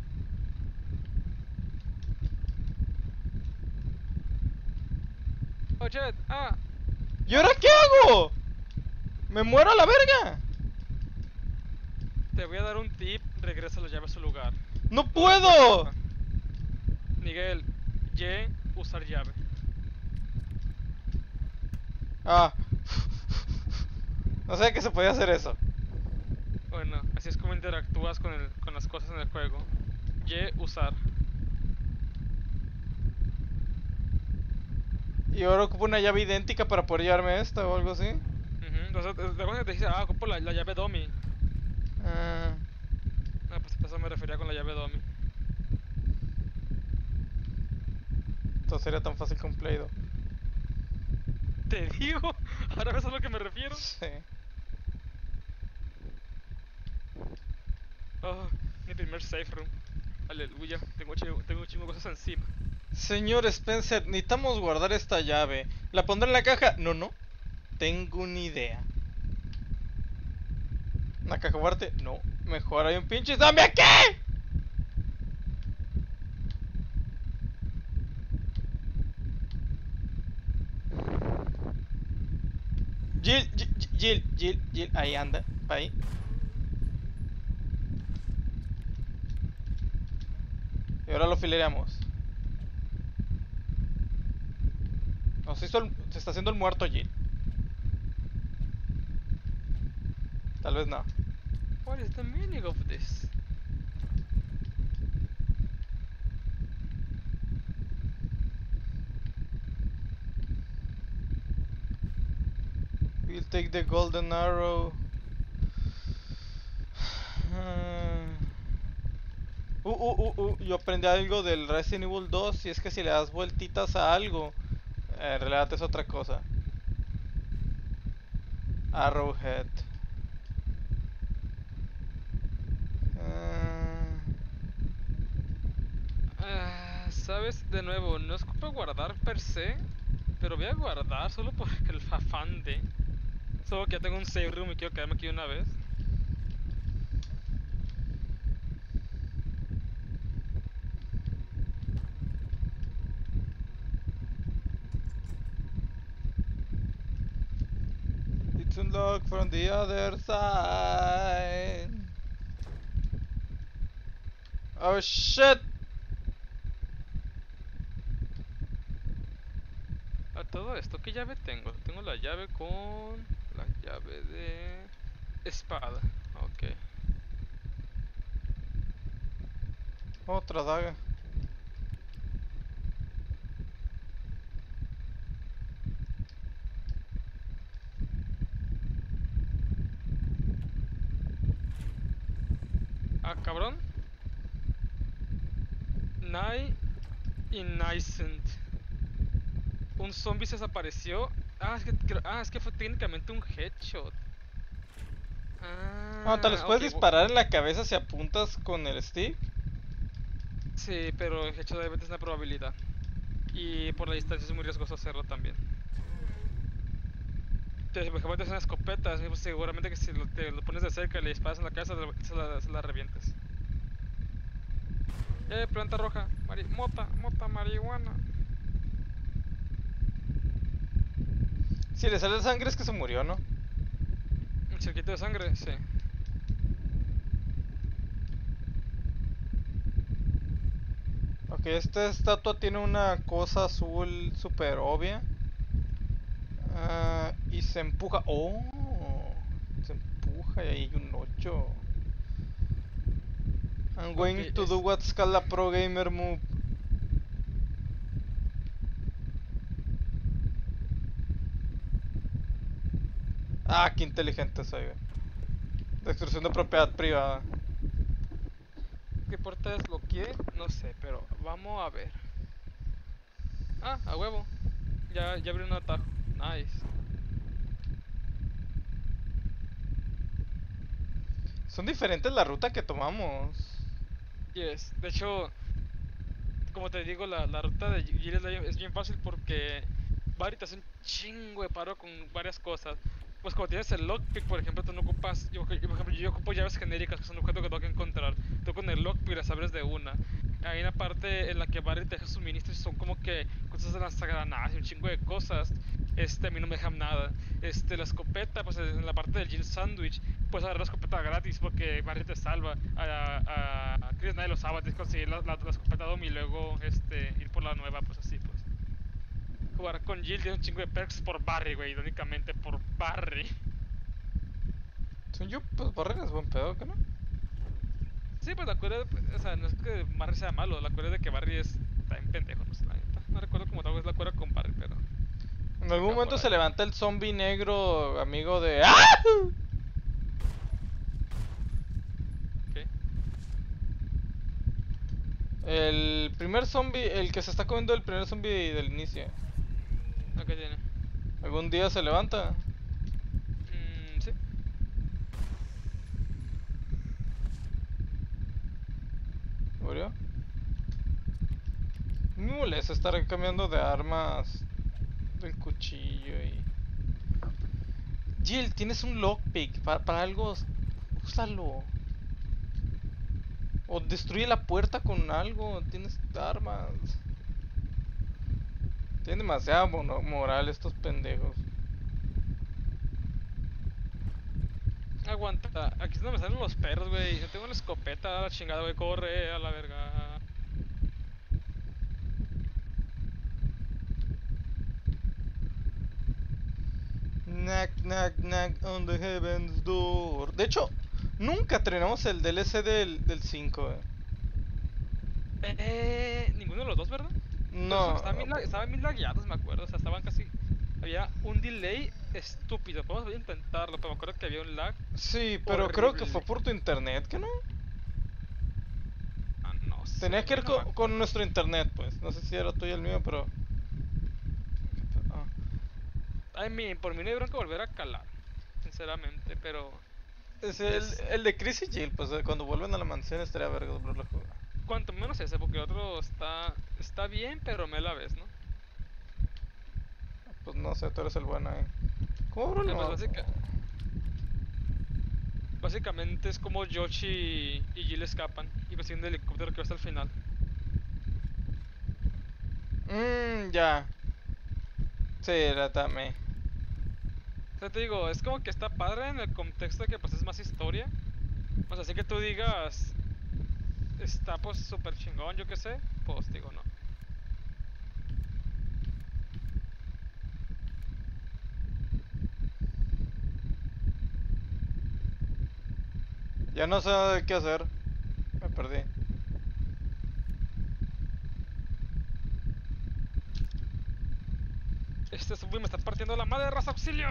[SPEAKER 1] Oh, Jet. Ah.
[SPEAKER 2] ¿Y ahora qué hago? ¡Me muero a la verga!
[SPEAKER 1] Te voy a dar un tip. Regresa la llave a su lugar.
[SPEAKER 2] ¡No puedo!
[SPEAKER 1] Miguel. Y. Usar llave.
[SPEAKER 2] Ah. No sé que se podía hacer eso.
[SPEAKER 1] Bueno, así es como interactúas con, el, con las cosas en el juego. Y. Usar.
[SPEAKER 2] Y ahora ocupo una llave idéntica para poder llevarme esta o algo así.
[SPEAKER 1] Ujú. Entonces, de cuando te dice, ah, ocupo la, la llave dummy.
[SPEAKER 2] Ah,
[SPEAKER 1] Ah, pues a eso me refería con la llave dummy.
[SPEAKER 2] esto sería tan fácil con Play-Doh.
[SPEAKER 1] Te digo, ahora ves a lo que me refiero.
[SPEAKER 2] Sí.
[SPEAKER 1] Oh, mi primer safe room. Aleluya, tengo, chingo- tengo un chingo de cosas encima.
[SPEAKER 2] Señor Spencer, necesitamos guardar esta llave. ¿La pondré en la caja? No, no. Tengo una idea. ¿Una caja fuerte? No. Mejor hay un pinche zombie aquí. Jill, Jill, Jill, Jill, Jill, ahí anda, ahí. Y ahora lo fileamos. No, se, hizo el- se está haciendo el muerto, Jill. Tal vez no.
[SPEAKER 1] What is the meaning of this?
[SPEAKER 2] We'll take the golden arrow. Uh, uh, uh, uh, yo aprendí algo del Resident Evil dos y es que si le das vueltitas a algo, eh, en realidad es otra cosa. Arrowhead. Ah,
[SPEAKER 1] Ah, sabes, de nuevo, no es culpa guardar per se, pero voy a guardar solo por el afán de. Solo que ya tengo un save room y quiero quedarme aquí una vez.
[SPEAKER 2] it's unlocked from the other side. Oh shit.
[SPEAKER 1] A todo esto, ¿qué llave tengo? Tengo la llave con la llave de espada. Ok.
[SPEAKER 2] Otra daga.
[SPEAKER 1] Ah, cabrón. Nai y Nisant. Un zombie se desapareció. Ah, es que, creo- ah, es que fue técnicamente un headshot. Ah,
[SPEAKER 2] No, te los puedes
[SPEAKER 1] ok, bu-
[SPEAKER 2] disparar en la cabeza si apuntas con el stick.
[SPEAKER 1] Sí, pero el headshot obviamente es una probabilidad. Y por la distancia es muy riesgoso hacerlo también. Entonces, por ejemplo, es una escopeta, así, pues, seguramente que si lo, te lo pones de cerca y le disparas en la cabeza, se la, se la revientes. Eh, planta roja, mari mota, mota, marihuana.
[SPEAKER 2] Si le sale sangre es que se murió, ¿no?
[SPEAKER 1] ¿Un cerquito de sangre? Sí.
[SPEAKER 2] Ok, esta estatua tiene una cosa azul super obvia. Ah, y se empuja. Oh, se empuja y ahí hay un ocho. I'm going
[SPEAKER 1] Ok,
[SPEAKER 2] to do
[SPEAKER 1] es...
[SPEAKER 2] what's called a pro gamer move. Ah, qué inteligente soy, güey. Destrucción de propiedad privada.
[SPEAKER 1] ¿Qué puerta desbloqueé? No sé, pero vamos a ver. Ah, a huevo. Ya, ya abrí un atajo. Nice.
[SPEAKER 2] Son diferentes la ruta que tomamos.
[SPEAKER 1] Yes. De hecho, como te digo, la, la ruta de Jill es, la- es bien fácil porque Barry te hace un chingo de paro con varias cosas. Pues como tienes el lockpick, por ejemplo, tú no ocupas, yo, yo, por ejemplo, yo ocupo llaves genéricas, que son objetos que tengo que encontrar. Tú con el lockpick las abres de una. Hay una parte en la que Barry te deja suministros y son como que cosas de lanzagranadas y un chingo de cosas. Este, a mí no me dejan nada. Este, la escopeta, pues en la parte del Jill Sandwich, puedes agarrar la escopeta gratis porque Barry te salva. A, a, a Chris nadie lo sabe, tienes que conseguir la, la, la escopeta Dom y luego este, ir por la nueva, pues así, pues. Jugar con Jill tiene un chingo de perks por Barry, güey, irónicamente, por Barry.
[SPEAKER 2] Según yo, pues Barren es buen pedo, ¿que no?
[SPEAKER 1] Sí, pues la cura, de- o sea, no es que Barry sea malo, la cura de que Barry es también pendejo, no sé, la neta. No recuerdo cómo tal es la cura con Barry, pero
[SPEAKER 2] En
[SPEAKER 1] creo que
[SPEAKER 2] algún
[SPEAKER 1] va por
[SPEAKER 2] momento se
[SPEAKER 1] ahí.
[SPEAKER 2] levanta el zombie negro, amigo de. ¡Ah!
[SPEAKER 1] ¿Ok?
[SPEAKER 2] El primer zombie, el que se está comiendo el primer zombie del inicio.
[SPEAKER 1] ¿A qué tiene?
[SPEAKER 2] Algún día se levanta.
[SPEAKER 1] Mmm, sí.
[SPEAKER 2] ¿Murió? Me molesta estar cambiando de armas. Del cuchillo y. Jill, tienes un lockpick. Para, para algo. Úsalo. O destruye la puerta con algo. Tienes armas. Tienen demasiada mono- moral estos pendejos.
[SPEAKER 1] Aguanta, aquí es donde me salen los perros, güey. Yo tengo una escopeta, a la chingada, güey, corre a la verga.
[SPEAKER 2] Knock, knock, knock on the heaven's door. De hecho, nunca terminamos el D L C del, del cinco, eh.
[SPEAKER 1] Eh, ninguno de los dos, ¿verdad? Pero eso,
[SPEAKER 2] No,
[SPEAKER 1] estaban bien, lag- estaban bien lagueados, me acuerdo. O sea, estaban casi. Había un delay estúpido. Podemos intentarlo, pero me acuerdo que había un lag
[SPEAKER 2] sí, pero creo que fue
[SPEAKER 1] horrible.
[SPEAKER 2] por tu internet, ¿que no?
[SPEAKER 1] Ah, no
[SPEAKER 2] Tenía
[SPEAKER 1] sé,
[SPEAKER 2] que
[SPEAKER 1] güey,
[SPEAKER 2] ir
[SPEAKER 1] no me
[SPEAKER 2] co- con,
[SPEAKER 1] acuerdo.
[SPEAKER 2] nuestro internet, pues. No sé si era tuyo el mío, pero. Ah.
[SPEAKER 1] Ay, mi, por mí no hay bronca volver a calar, sinceramente, pero
[SPEAKER 2] Es el,
[SPEAKER 1] es
[SPEAKER 2] el de Chris y Jill, pues eh, cuando vuelven a la mansión estaría verga volverlo a jugar.
[SPEAKER 1] cuanto menos ese, porque el otro está está bien, pero me la ves, ¿no?
[SPEAKER 2] Pues no sé, tú eres el bueno ahí. ¿Cómo abro el
[SPEAKER 1] Eh, pues
[SPEAKER 2] mapa?
[SPEAKER 1] básica- básicamente es como Yoshi y, y Jill escapan y persiguen un helicóptero que va hasta el final.
[SPEAKER 2] Mmm, ya. Sí, era también.
[SPEAKER 1] O sea, te digo, es como que está padre en el contexto de que pues es más historia. O sea, así que tú digas, está pues súper chingón, yo qué sé, pues digo no.
[SPEAKER 2] Ya no sé qué hacer. Me perdí.
[SPEAKER 1] Este zombie me está partiendo la madre, raza, auxilio.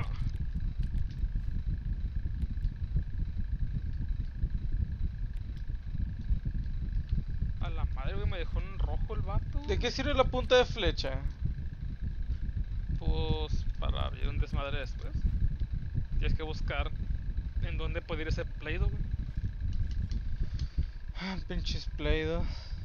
[SPEAKER 1] A la madre, güey, me dejó en rojo el vato.
[SPEAKER 2] ¿De qué sirve la punta de flecha?
[SPEAKER 1] Pues para abrir un desmadre después. Tienes que buscar en dónde puede ir ese Play-Doh, güey.
[SPEAKER 2] Ah, pinches Play-Doh.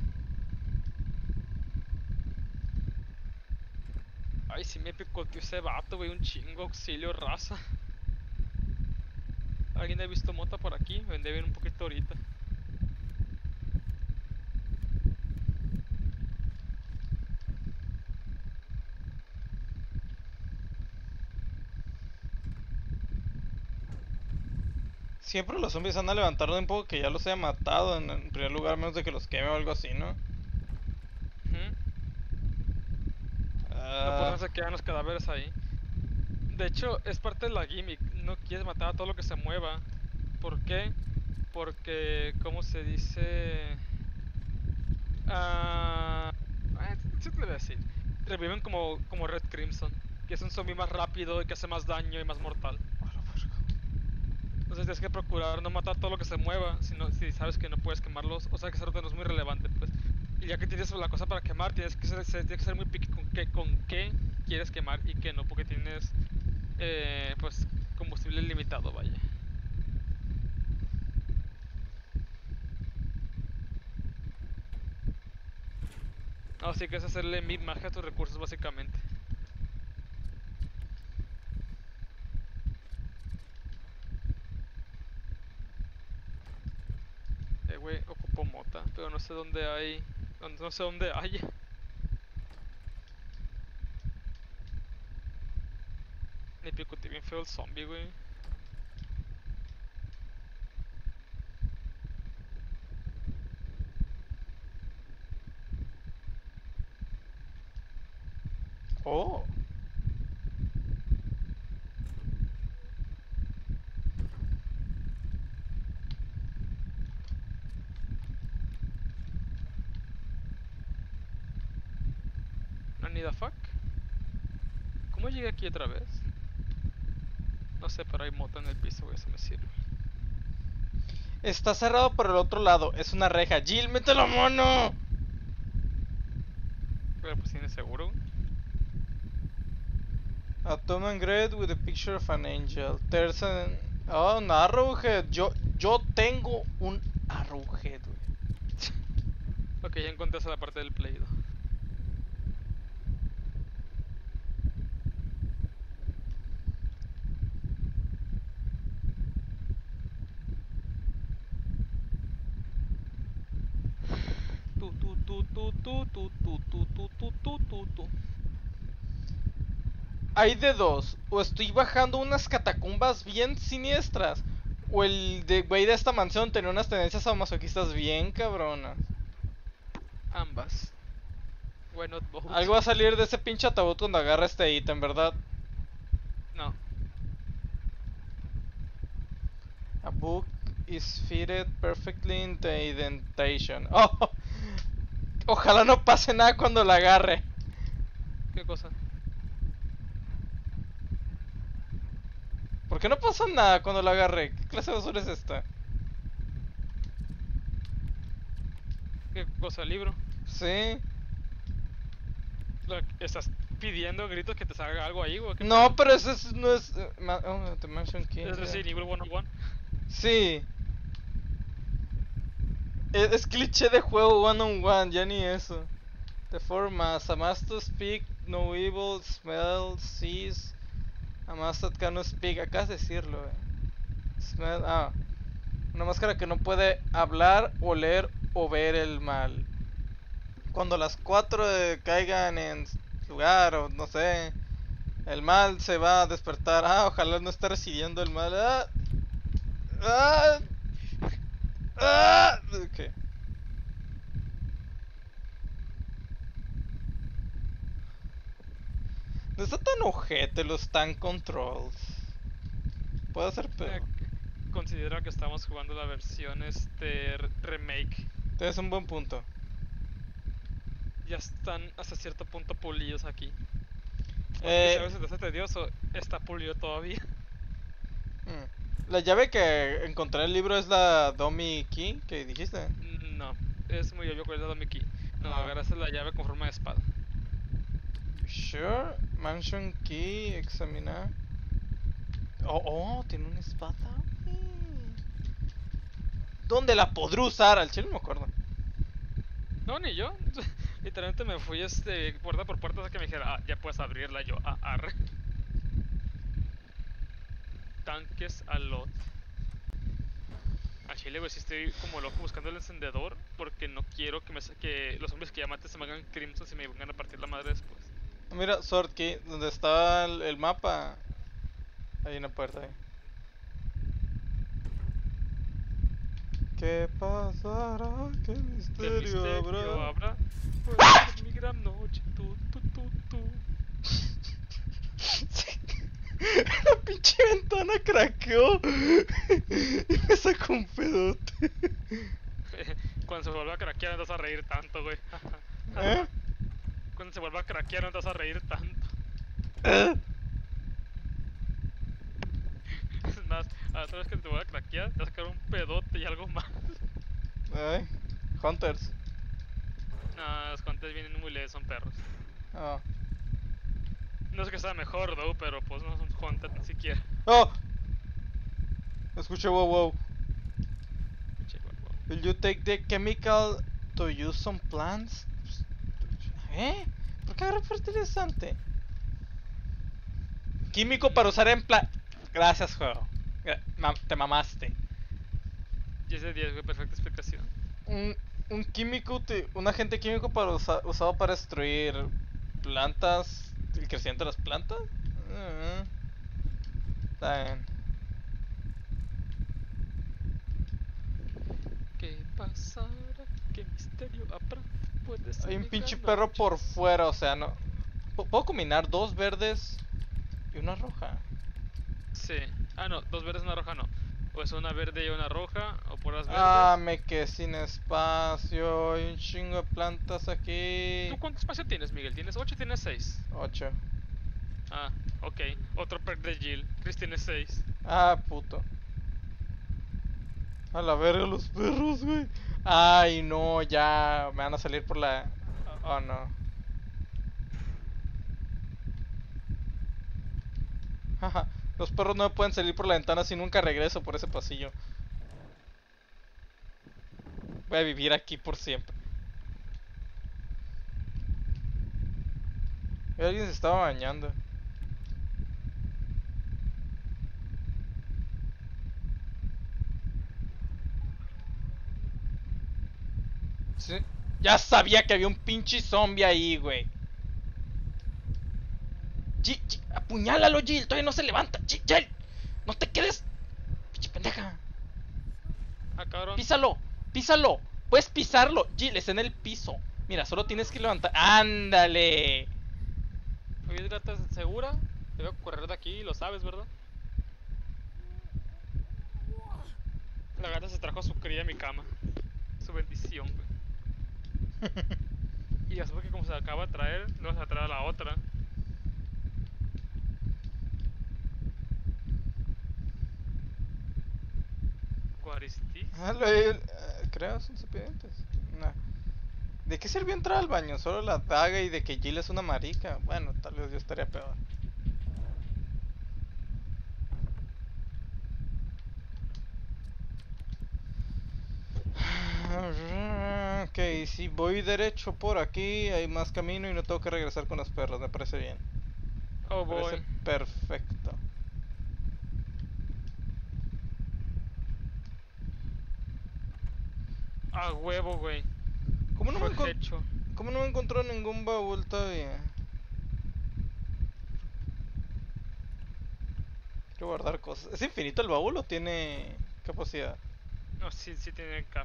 [SPEAKER 1] Ay, sí me picoteó ese vato, güey, un chingo, auxilio, raza. ¿Alguien ha visto mota por aquí? Vendé bien un poquito ahorita.
[SPEAKER 2] Siempre los zombies van a levantar de un poco que ya los haya matado en, en primer lugar, a menos de que los queme o algo así, ¿no?
[SPEAKER 1] Ujú. No, pues
[SPEAKER 2] Ah,
[SPEAKER 1] no se quedan los cadáveres ahí. De hecho, es parte de la gimmick. No quieres matar a todo lo que se mueva. ¿Por qué? Porque, ¿cómo se dice? Ah, eh, sí te lo voy a decir. Reviven como, como Red Crimson, que es un zombie más rápido y que hace más daño y más mortal.
[SPEAKER 2] a la verga.
[SPEAKER 1] Entonces tienes que procurar no matar todo lo que se mueva, si, no- si sabes que no puedes quemarlos. O sea que ese orden no es muy relevante, pues. Y ya que tienes la cosa para quemar, tienes que ser, ser- tienes que ser muy picky con qué, con qué quieres quemar y qué no, porque tienes, eh, pues, combustible limitado, vaya. Así que es hacerle mid-marge a tus recursos, básicamente. Eh, güey, ocupo mota, pero no sé dónde hay. dónde- No sé dónde hay. Me picoteé bien feo el zombie, güey.
[SPEAKER 2] Oh.
[SPEAKER 1] No need a fuck. ¿Cómo llegué aquí otra vez? No sé, pero hay mota en el piso, güey, eso me sirve.
[SPEAKER 2] Está cerrado por el otro lado. Es una reja. Jill, mételo, mono.
[SPEAKER 1] Pero pues tiene seguro, güey.
[SPEAKER 2] A Tom and Gret with a picture of an angel. There's an... Oh, un arrowhead. Yo, yo tengo un arrowhead, güey.
[SPEAKER 1] Ok, ya encontré esa la parte del Play dos. Tu, tu, tu, tu, tu, tu, tu, tu, tu, tu, tu, tu, tu.
[SPEAKER 2] Hay de dos. O estoy bajando unas catacumbas bien siniestras. O el de güey de esta mansión tenía unas tendencias masoquistas bien cabronas.
[SPEAKER 1] Ambas. Why not both?
[SPEAKER 2] Algo va a salir de ese pinche ataúd cuando agarre este ítem, ¿verdad?
[SPEAKER 1] No.
[SPEAKER 2] A book is fitted perfectly in the indentation. Oh, ojalá no pase nada cuando la agarre.
[SPEAKER 1] ¿Qué cosa?
[SPEAKER 2] ¿Por qué no pasa nada cuando la agarre? ¿Qué clase de basura es esta?
[SPEAKER 1] ¿Qué cosa? ¿Libro?
[SPEAKER 2] Sí.
[SPEAKER 1] Lo- ¿Estás pidiendo gritos que te salga algo ahí, güey? ¿Qué
[SPEAKER 2] No,
[SPEAKER 1] pedo?
[SPEAKER 2] pero ese es- no es... eh, ma- oh, the mansion key.
[SPEAKER 1] Es
[SPEAKER 2] yeah.
[SPEAKER 1] Resident Evil ciento uno.
[SPEAKER 2] Sí. Es, es cliché de juego one on one, ya ni eso. The formas, a must to speak, no evil, smell, sees. A must that cannot speak, acabas de decirlo, eh. Smell, ah. Una máscara que no puede hablar, oler o ver el mal. Cuando las cuatro eh, caigan en su lugar o no sé, el mal se va a despertar. Ah, ojalá no esté residiendo el mal. Ah, ah, ah. Ok. No está tan ojete los tank controls. Puede ser peor.
[SPEAKER 1] Eh, considera que estamos jugando la versión este re- remake.
[SPEAKER 2] Tienes un buen punto.
[SPEAKER 1] Ya están hasta cierto punto pulidos aquí. Porque si
[SPEAKER 2] Eh,
[SPEAKER 1] a veces te hace tedioso, está pulido todavía.
[SPEAKER 2] mm. La llave que encontré en el libro es la Dummy Key que dijiste.
[SPEAKER 1] No, es muy obvio cuál es la Mickey. No,
[SPEAKER 2] Ah.
[SPEAKER 1] agarras la llave con forma de espada.
[SPEAKER 2] Sure. Mansion Key, examinar. Oh, oh, tiene una espada. Mm. ¿Dónde la podré usar? Al chile no me acuerdo.
[SPEAKER 1] No, ni yo. Literalmente me fui este puerta por puerta hasta que me dijera, ah, ya puedes abrirla. Yo, ah, arre. Tanques a lot. A Chile, güey, si estoy como loco buscando el encendedor porque no quiero que me sa- que los hombres que ya maté se me hagan crimson y me vengan a partir la madre después.
[SPEAKER 2] Mira, Sword Key, donde está el, el mapa. Hay una puerta ahí. ¿Qué pasará? ¿Qué
[SPEAKER 1] De
[SPEAKER 2] misterio,
[SPEAKER 1] misterio
[SPEAKER 2] habrá?
[SPEAKER 1] habrá. Puede ser mi gran noche. Tu, tu, tu, tu.
[SPEAKER 2] Sí. La pinche ventana craqueó y me sacó un pedote.
[SPEAKER 1] Cuando se vuelva a craquear no te vas a reír tanto, güey.
[SPEAKER 2] ¿Eh?
[SPEAKER 1] Cuando se vuelva a craquear no te vas a reír tanto.
[SPEAKER 2] ¿Eh?
[SPEAKER 1] Es más, a la otra vez que te vuelva a craquear, te vas a sacar un pedote y algo más.
[SPEAKER 2] Ay, Hunters.
[SPEAKER 1] No, los contes vienen muy leves, son perros.
[SPEAKER 2] Oh.
[SPEAKER 1] No sé que sea mejor, though, pero pues no son hunters ni siquiera.
[SPEAKER 2] ¡Oh! Escuché wow wow.
[SPEAKER 1] Pinche guapo.
[SPEAKER 2] Will you take the chemical to use some plants? ¿Eh? ¿Por qué agarré fertilizante? Químico para usar en pla... Gracias, juego. Gra- ma- te mamaste.
[SPEAKER 1] diez de diez, güey, perfecta explicación.
[SPEAKER 2] Un, un químico, uti- un agente químico para usa- usado para destruir plantas, el crecimiento de las plantas. Mm, está bien.
[SPEAKER 1] ¿Qué pasará? ¿Qué misterio habrá? Puede ser
[SPEAKER 2] Hay un
[SPEAKER 1] mi
[SPEAKER 2] pinche
[SPEAKER 1] gran
[SPEAKER 2] perro
[SPEAKER 1] noche.
[SPEAKER 2] por fuera, o sea, no. P- Puedo combinar dos verdes y una roja.
[SPEAKER 1] Sí. Ah, no, dos verdes y una roja no. O es una verde y una roja, o puras verdes.
[SPEAKER 2] Ah, me quedé sin espacio. Hay un chingo de plantas aquí.
[SPEAKER 1] ¿Tú cuánto espacio tienes, Miguel? ¿Tienes ocho o tienes seis?
[SPEAKER 2] Ocho.
[SPEAKER 1] Ah, ok. Otro perk de Jill. Chris tiene seis.
[SPEAKER 2] Ah, puto. A la verga los perros, güey. Ay, no, ya me van a salir por la... Oh, no. Jaja, los perros no me pueden salir por la ventana si nunca regreso por ese pasillo. Voy a vivir aquí por siempre. Y alguien se estaba bañando. Sí. Ya sabía que había un pinche zombie ahí, güey. Jill, Jill, apuñálalo, Jill. Todavía no se levanta. Jill, Jill, no te quedes. Pinche pendeja.
[SPEAKER 1] Ah, cabrón.
[SPEAKER 2] Písalo, písalo. Puedes pisarlo. Jill, está en el piso. Mira, solo tienes que levantar. ¡Ándale!
[SPEAKER 1] Oye, gata, ¿segura? Te voy a correr de aquí, lo sabes, ¿verdad? La gata se trajo a su cría a mi cama. Su bendición, güey. Y ya sabes que como se acaba de traer, no se trae a la otra. What is this?
[SPEAKER 2] Ah, lo- eh, creo son serpientes. No. ¿De qué sirvió entrar al baño? Solo la daga y de que Jill es una marica. Bueno, tal vez yo estaría peor. Ok, si voy derecho por aquí, hay más camino y no tengo que regresar con los perros. Me parece bien.
[SPEAKER 1] Oh
[SPEAKER 2] Me
[SPEAKER 1] boy.
[SPEAKER 2] parece perfecto.
[SPEAKER 1] A huevo, güey.
[SPEAKER 2] ¿Cómo no me,
[SPEAKER 1] Fue
[SPEAKER 2] encon-
[SPEAKER 1] hecho.
[SPEAKER 2] ¿Cómo no me encontró ningún baúl todavía? Quiero guardar cosas. ¿Es infinito el baúl o tiene capacidad?
[SPEAKER 1] No, sí, sí tiene cap.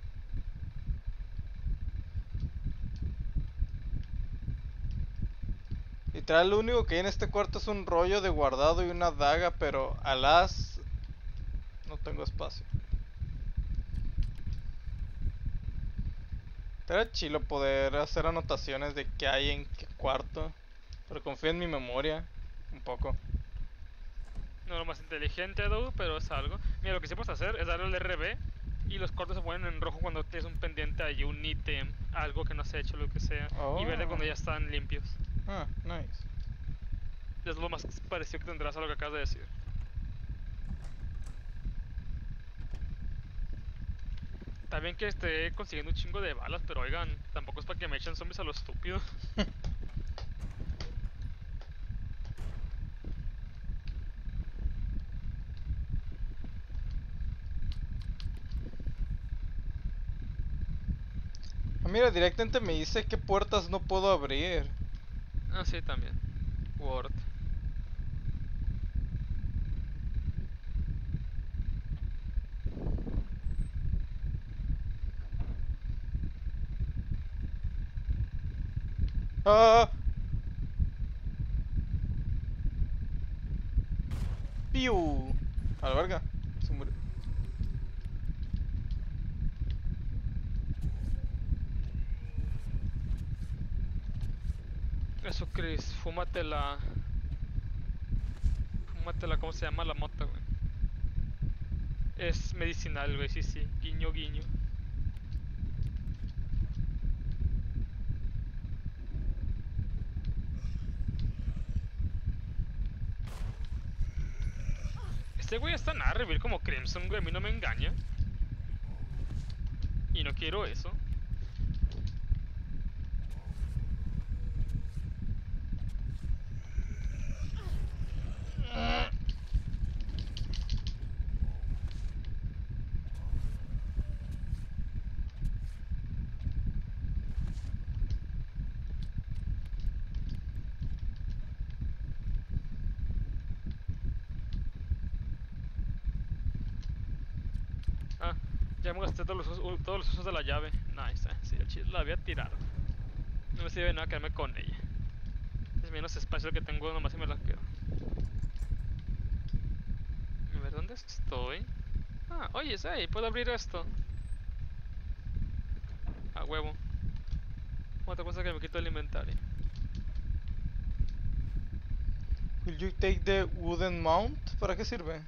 [SPEAKER 2] Literal, lo único que hay en este cuarto es un rollo de guardado y una daga, pero alas no tengo espacio. Era chilo poder hacer anotaciones de qué hay en qué cuarto, pero confío en mi memoria un poco.
[SPEAKER 1] No lo más inteligente, though, pero es algo. Mira, lo que sí puedes hacer es darle el R B y los cortes se ponen en rojo cuando tienes un pendiente allí, un ítem, algo que no has hecho, lo que sea. Y verde cuando ya están limpios.
[SPEAKER 2] Ah, nice.
[SPEAKER 1] Es lo más parecido que tendrás a lo que acabas de decir. Está bien que esté consiguiendo un chingo de balas, pero oigan, tampoco es para que me echen zombies a lo estúpido.
[SPEAKER 2] Ah, mira, directamente me dice qué puertas no puedo abrir.
[SPEAKER 1] Ah, sí, también. Word.
[SPEAKER 2] Ah. Piu. A la verga. Se murió.
[SPEAKER 1] Eso, Chris, fúmatela. Fúmatela, ¿cómo se llama la mota, güey? Es medicinal, güey, sí, sí. Guiño, guiño. Este güey está nada a revivir como Crimson, güey, a mí no me engaña. Y no quiero eso. Ah, ya me gasté todos los, usos- todos los usos de la llave. Nice, eh. Sí, el chile la había tirado. No me sirve de nada quedarme con ella. Es menos espacio que tengo, nomás si me la quedo. A ver, ¿dónde estoy? Ah, oye, ahí puedo abrir esto. A huevo. Otra cosa que me quito el inventario.
[SPEAKER 2] Will you take the wooden mount? ¿Para qué sirve?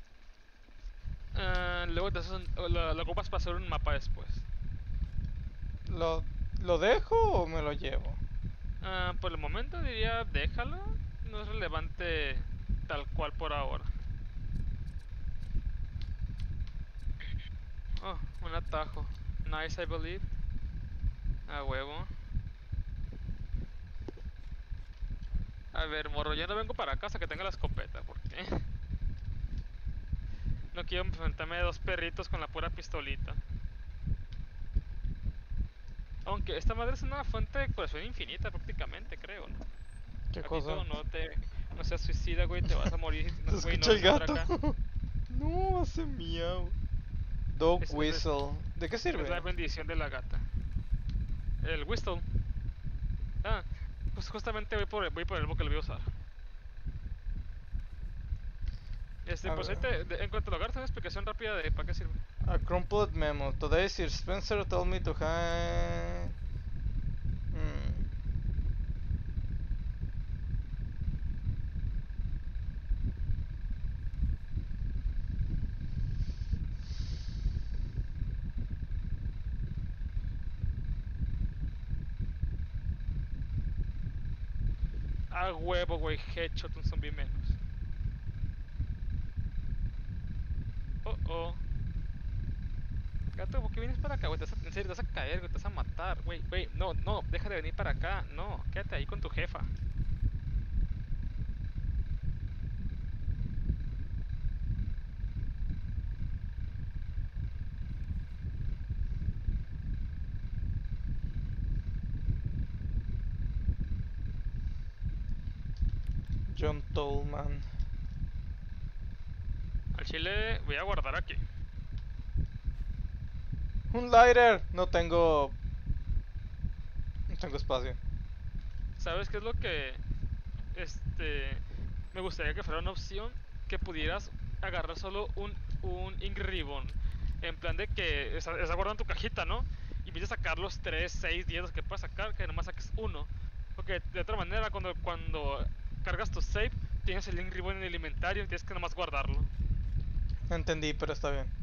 [SPEAKER 1] Ah, luego te haces un- o la, la ocupas para hacer un mapa después.
[SPEAKER 2] ¿Lo, ¿Lo dejo o me lo llevo?
[SPEAKER 1] Ah, por el momento diría déjalo. No es relevante tal cual por ahora. Oh, un atajo. Nice, I believe. A huevo. A ver, morro, yo no vengo para casa que tenga la escopeta, ¿por qué? No quiero enfrentarme a dos perritos con la pura pistolita. Aunque esta madre es una fuente de curación infinita prácticamente, creo, ¿no?
[SPEAKER 2] ¿Qué
[SPEAKER 1] Gatito,
[SPEAKER 2] cosa?
[SPEAKER 1] no te... no seas suicida, güey, te vas a morir.
[SPEAKER 2] Se
[SPEAKER 1] No, güey, no
[SPEAKER 2] escucha el
[SPEAKER 1] vengas para acá.
[SPEAKER 2] gato. No, hace miau. Dog
[SPEAKER 1] Es, es,
[SPEAKER 2] whistle. ¿De qué
[SPEAKER 1] es la
[SPEAKER 2] sirve?
[SPEAKER 1] bendición de la gata. El whistle. Ah, pues justamente voy por el, voy por el que lo voy a usar. Este,
[SPEAKER 2] A
[SPEAKER 1] pues ahí
[SPEAKER 2] ver.
[SPEAKER 1] te, de- en cuanto lo agarres, una explicación rápida de para qué sirve.
[SPEAKER 2] A crumpled memo. Today Sir Spencer told me to hide. Hmm.
[SPEAKER 1] Ah, huevo, güey, headshot, un zombie menos. Oh, oh. Gato, ¿por qué vienes para acá, güey? Te vas a- En serio, te vas a caer, güey, te vas a matar, güey, güey. No, no, deja de venir para acá. No, quédate ahí con tu jefa.
[SPEAKER 2] John Tolman.
[SPEAKER 1] Al chile voy a guardar aquí.
[SPEAKER 2] Un lighter. No tengo. No tengo espacio.
[SPEAKER 1] ¿Sabes qué es lo que, este, me gustaría que fuera una opción? Que pudieras agarrar solo un, un ink ribbon. En plan de que estás está guardando tu cajita, ¿no? Y empiezas a sacar los tres, seis, diez los que puedas sacar, que nomás saques uno. Porque de otra manera, cuando, cuando cargas tu save, tienes el ink ribbon en el inventario y tienes que nomás guardarlo.
[SPEAKER 2] No entendí, pero está bien.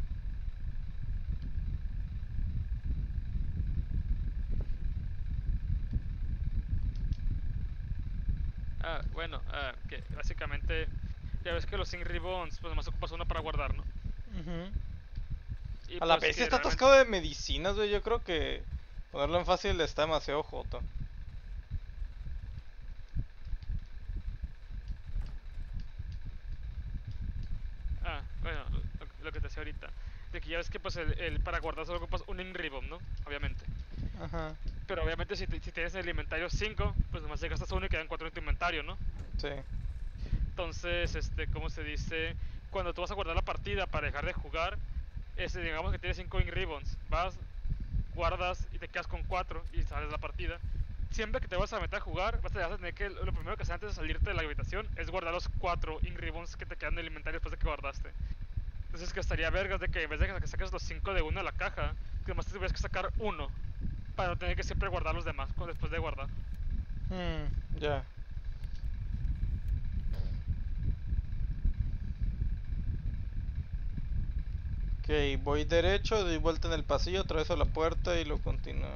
[SPEAKER 1] Ah, bueno, ah, que básicamente ya ves que los ink ribbons, pues nomás ocupas uno para guardar, ¿no?
[SPEAKER 2] Ujú.
[SPEAKER 1] Y
[SPEAKER 2] A la
[SPEAKER 1] pues
[SPEAKER 2] vez
[SPEAKER 1] que
[SPEAKER 2] está
[SPEAKER 1] realmente...
[SPEAKER 2] atascado de medicinas, güey. Yo creo que ponerlo en fácil está demasiado joto.
[SPEAKER 1] Ah, bueno, lo, lo que te decía ahorita. De que ya ves que pues el, el para guardar solo ocupas un ink ribbon, ¿no? Obviamente.
[SPEAKER 2] Ajá.
[SPEAKER 1] Pero obviamente si, te- si tienes el inventario cinco, pues nomás te gastas uno y quedan cuatro en tu inventario, ¿no?
[SPEAKER 2] Sí.
[SPEAKER 1] Entonces, este, ¿cómo se dice? Cuando tú vas a guardar la partida para dejar de jugar, este, digamos que tienes cinco ink ribbons, vas, guardas y te quedas con cuatro y sales la partida. siempre que te vas a meter a jugar, vas a, vas a tener que, lo primero que hacer antes de salirte de la habitación es guardar los cuatro ink ribbons que te quedan en el inventario después de que guardaste. Entonces que estaría vergas de que en vez de que saques los cinco de uno a la caja, que además te tuvieras que sacar uno, para no tener que siempre guardar los demás cu- después de guardar.
[SPEAKER 2] Hmm, ya. Ok, voy derecho, doy vuelta en el pasillo, atraveso la puerta y lo continúo.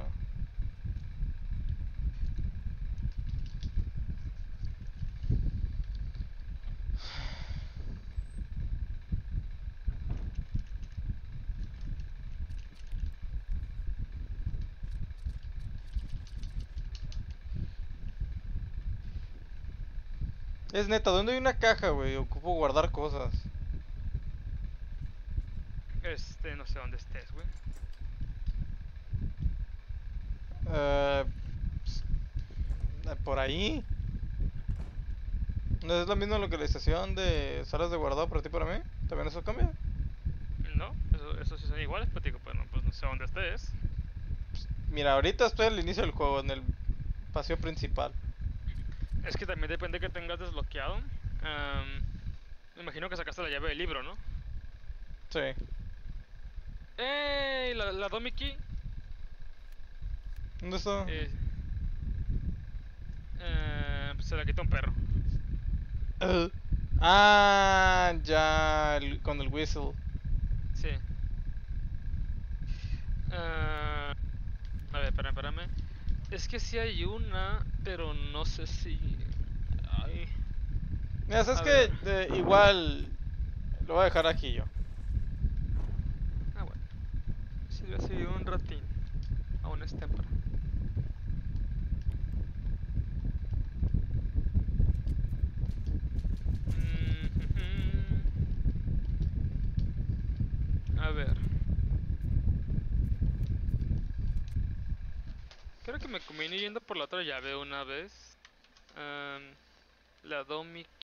[SPEAKER 2] Es neta, ¿dónde hay una caja, güey? Ocupo guardar cosas.
[SPEAKER 1] Este, no sé dónde estés, güey.
[SPEAKER 2] Eh, eh, por ahí. ¿No es la misma localización de salas de guardado para ti y para mí? ¿También eso cambia?
[SPEAKER 1] No, eso, eso sí son iguales, pero digo, bueno, pues no sé dónde estés.
[SPEAKER 2] Mira, ahorita estoy al inicio del juego, en el paseo principal.
[SPEAKER 1] Es que también depende que tengas desbloqueado. Am, me imagino que sacaste la llave del libro, ¿no?
[SPEAKER 2] Sí.
[SPEAKER 1] ¡Ey! La, la Dummy Key.
[SPEAKER 2] ¿Dónde está?
[SPEAKER 1] Eh, eh, se la quitó un perro.
[SPEAKER 2] Uh. Ah, ya, el- con el whistle.
[SPEAKER 1] Sí. Ah, a ver, espérame, espérame. Es que sí hay una, pero no sé si... Ay.
[SPEAKER 2] Mira, ¿sabes
[SPEAKER 1] A
[SPEAKER 2] qué?
[SPEAKER 1] ver.
[SPEAKER 2] Eh, igual lo voy a dejar aquí yo.
[SPEAKER 1] Ah, bueno. Sí, le sido un ratín. Aún es temprano. Mm, A ver. Creo que me conviene yendo por la otra llave una vez. Am, la Domi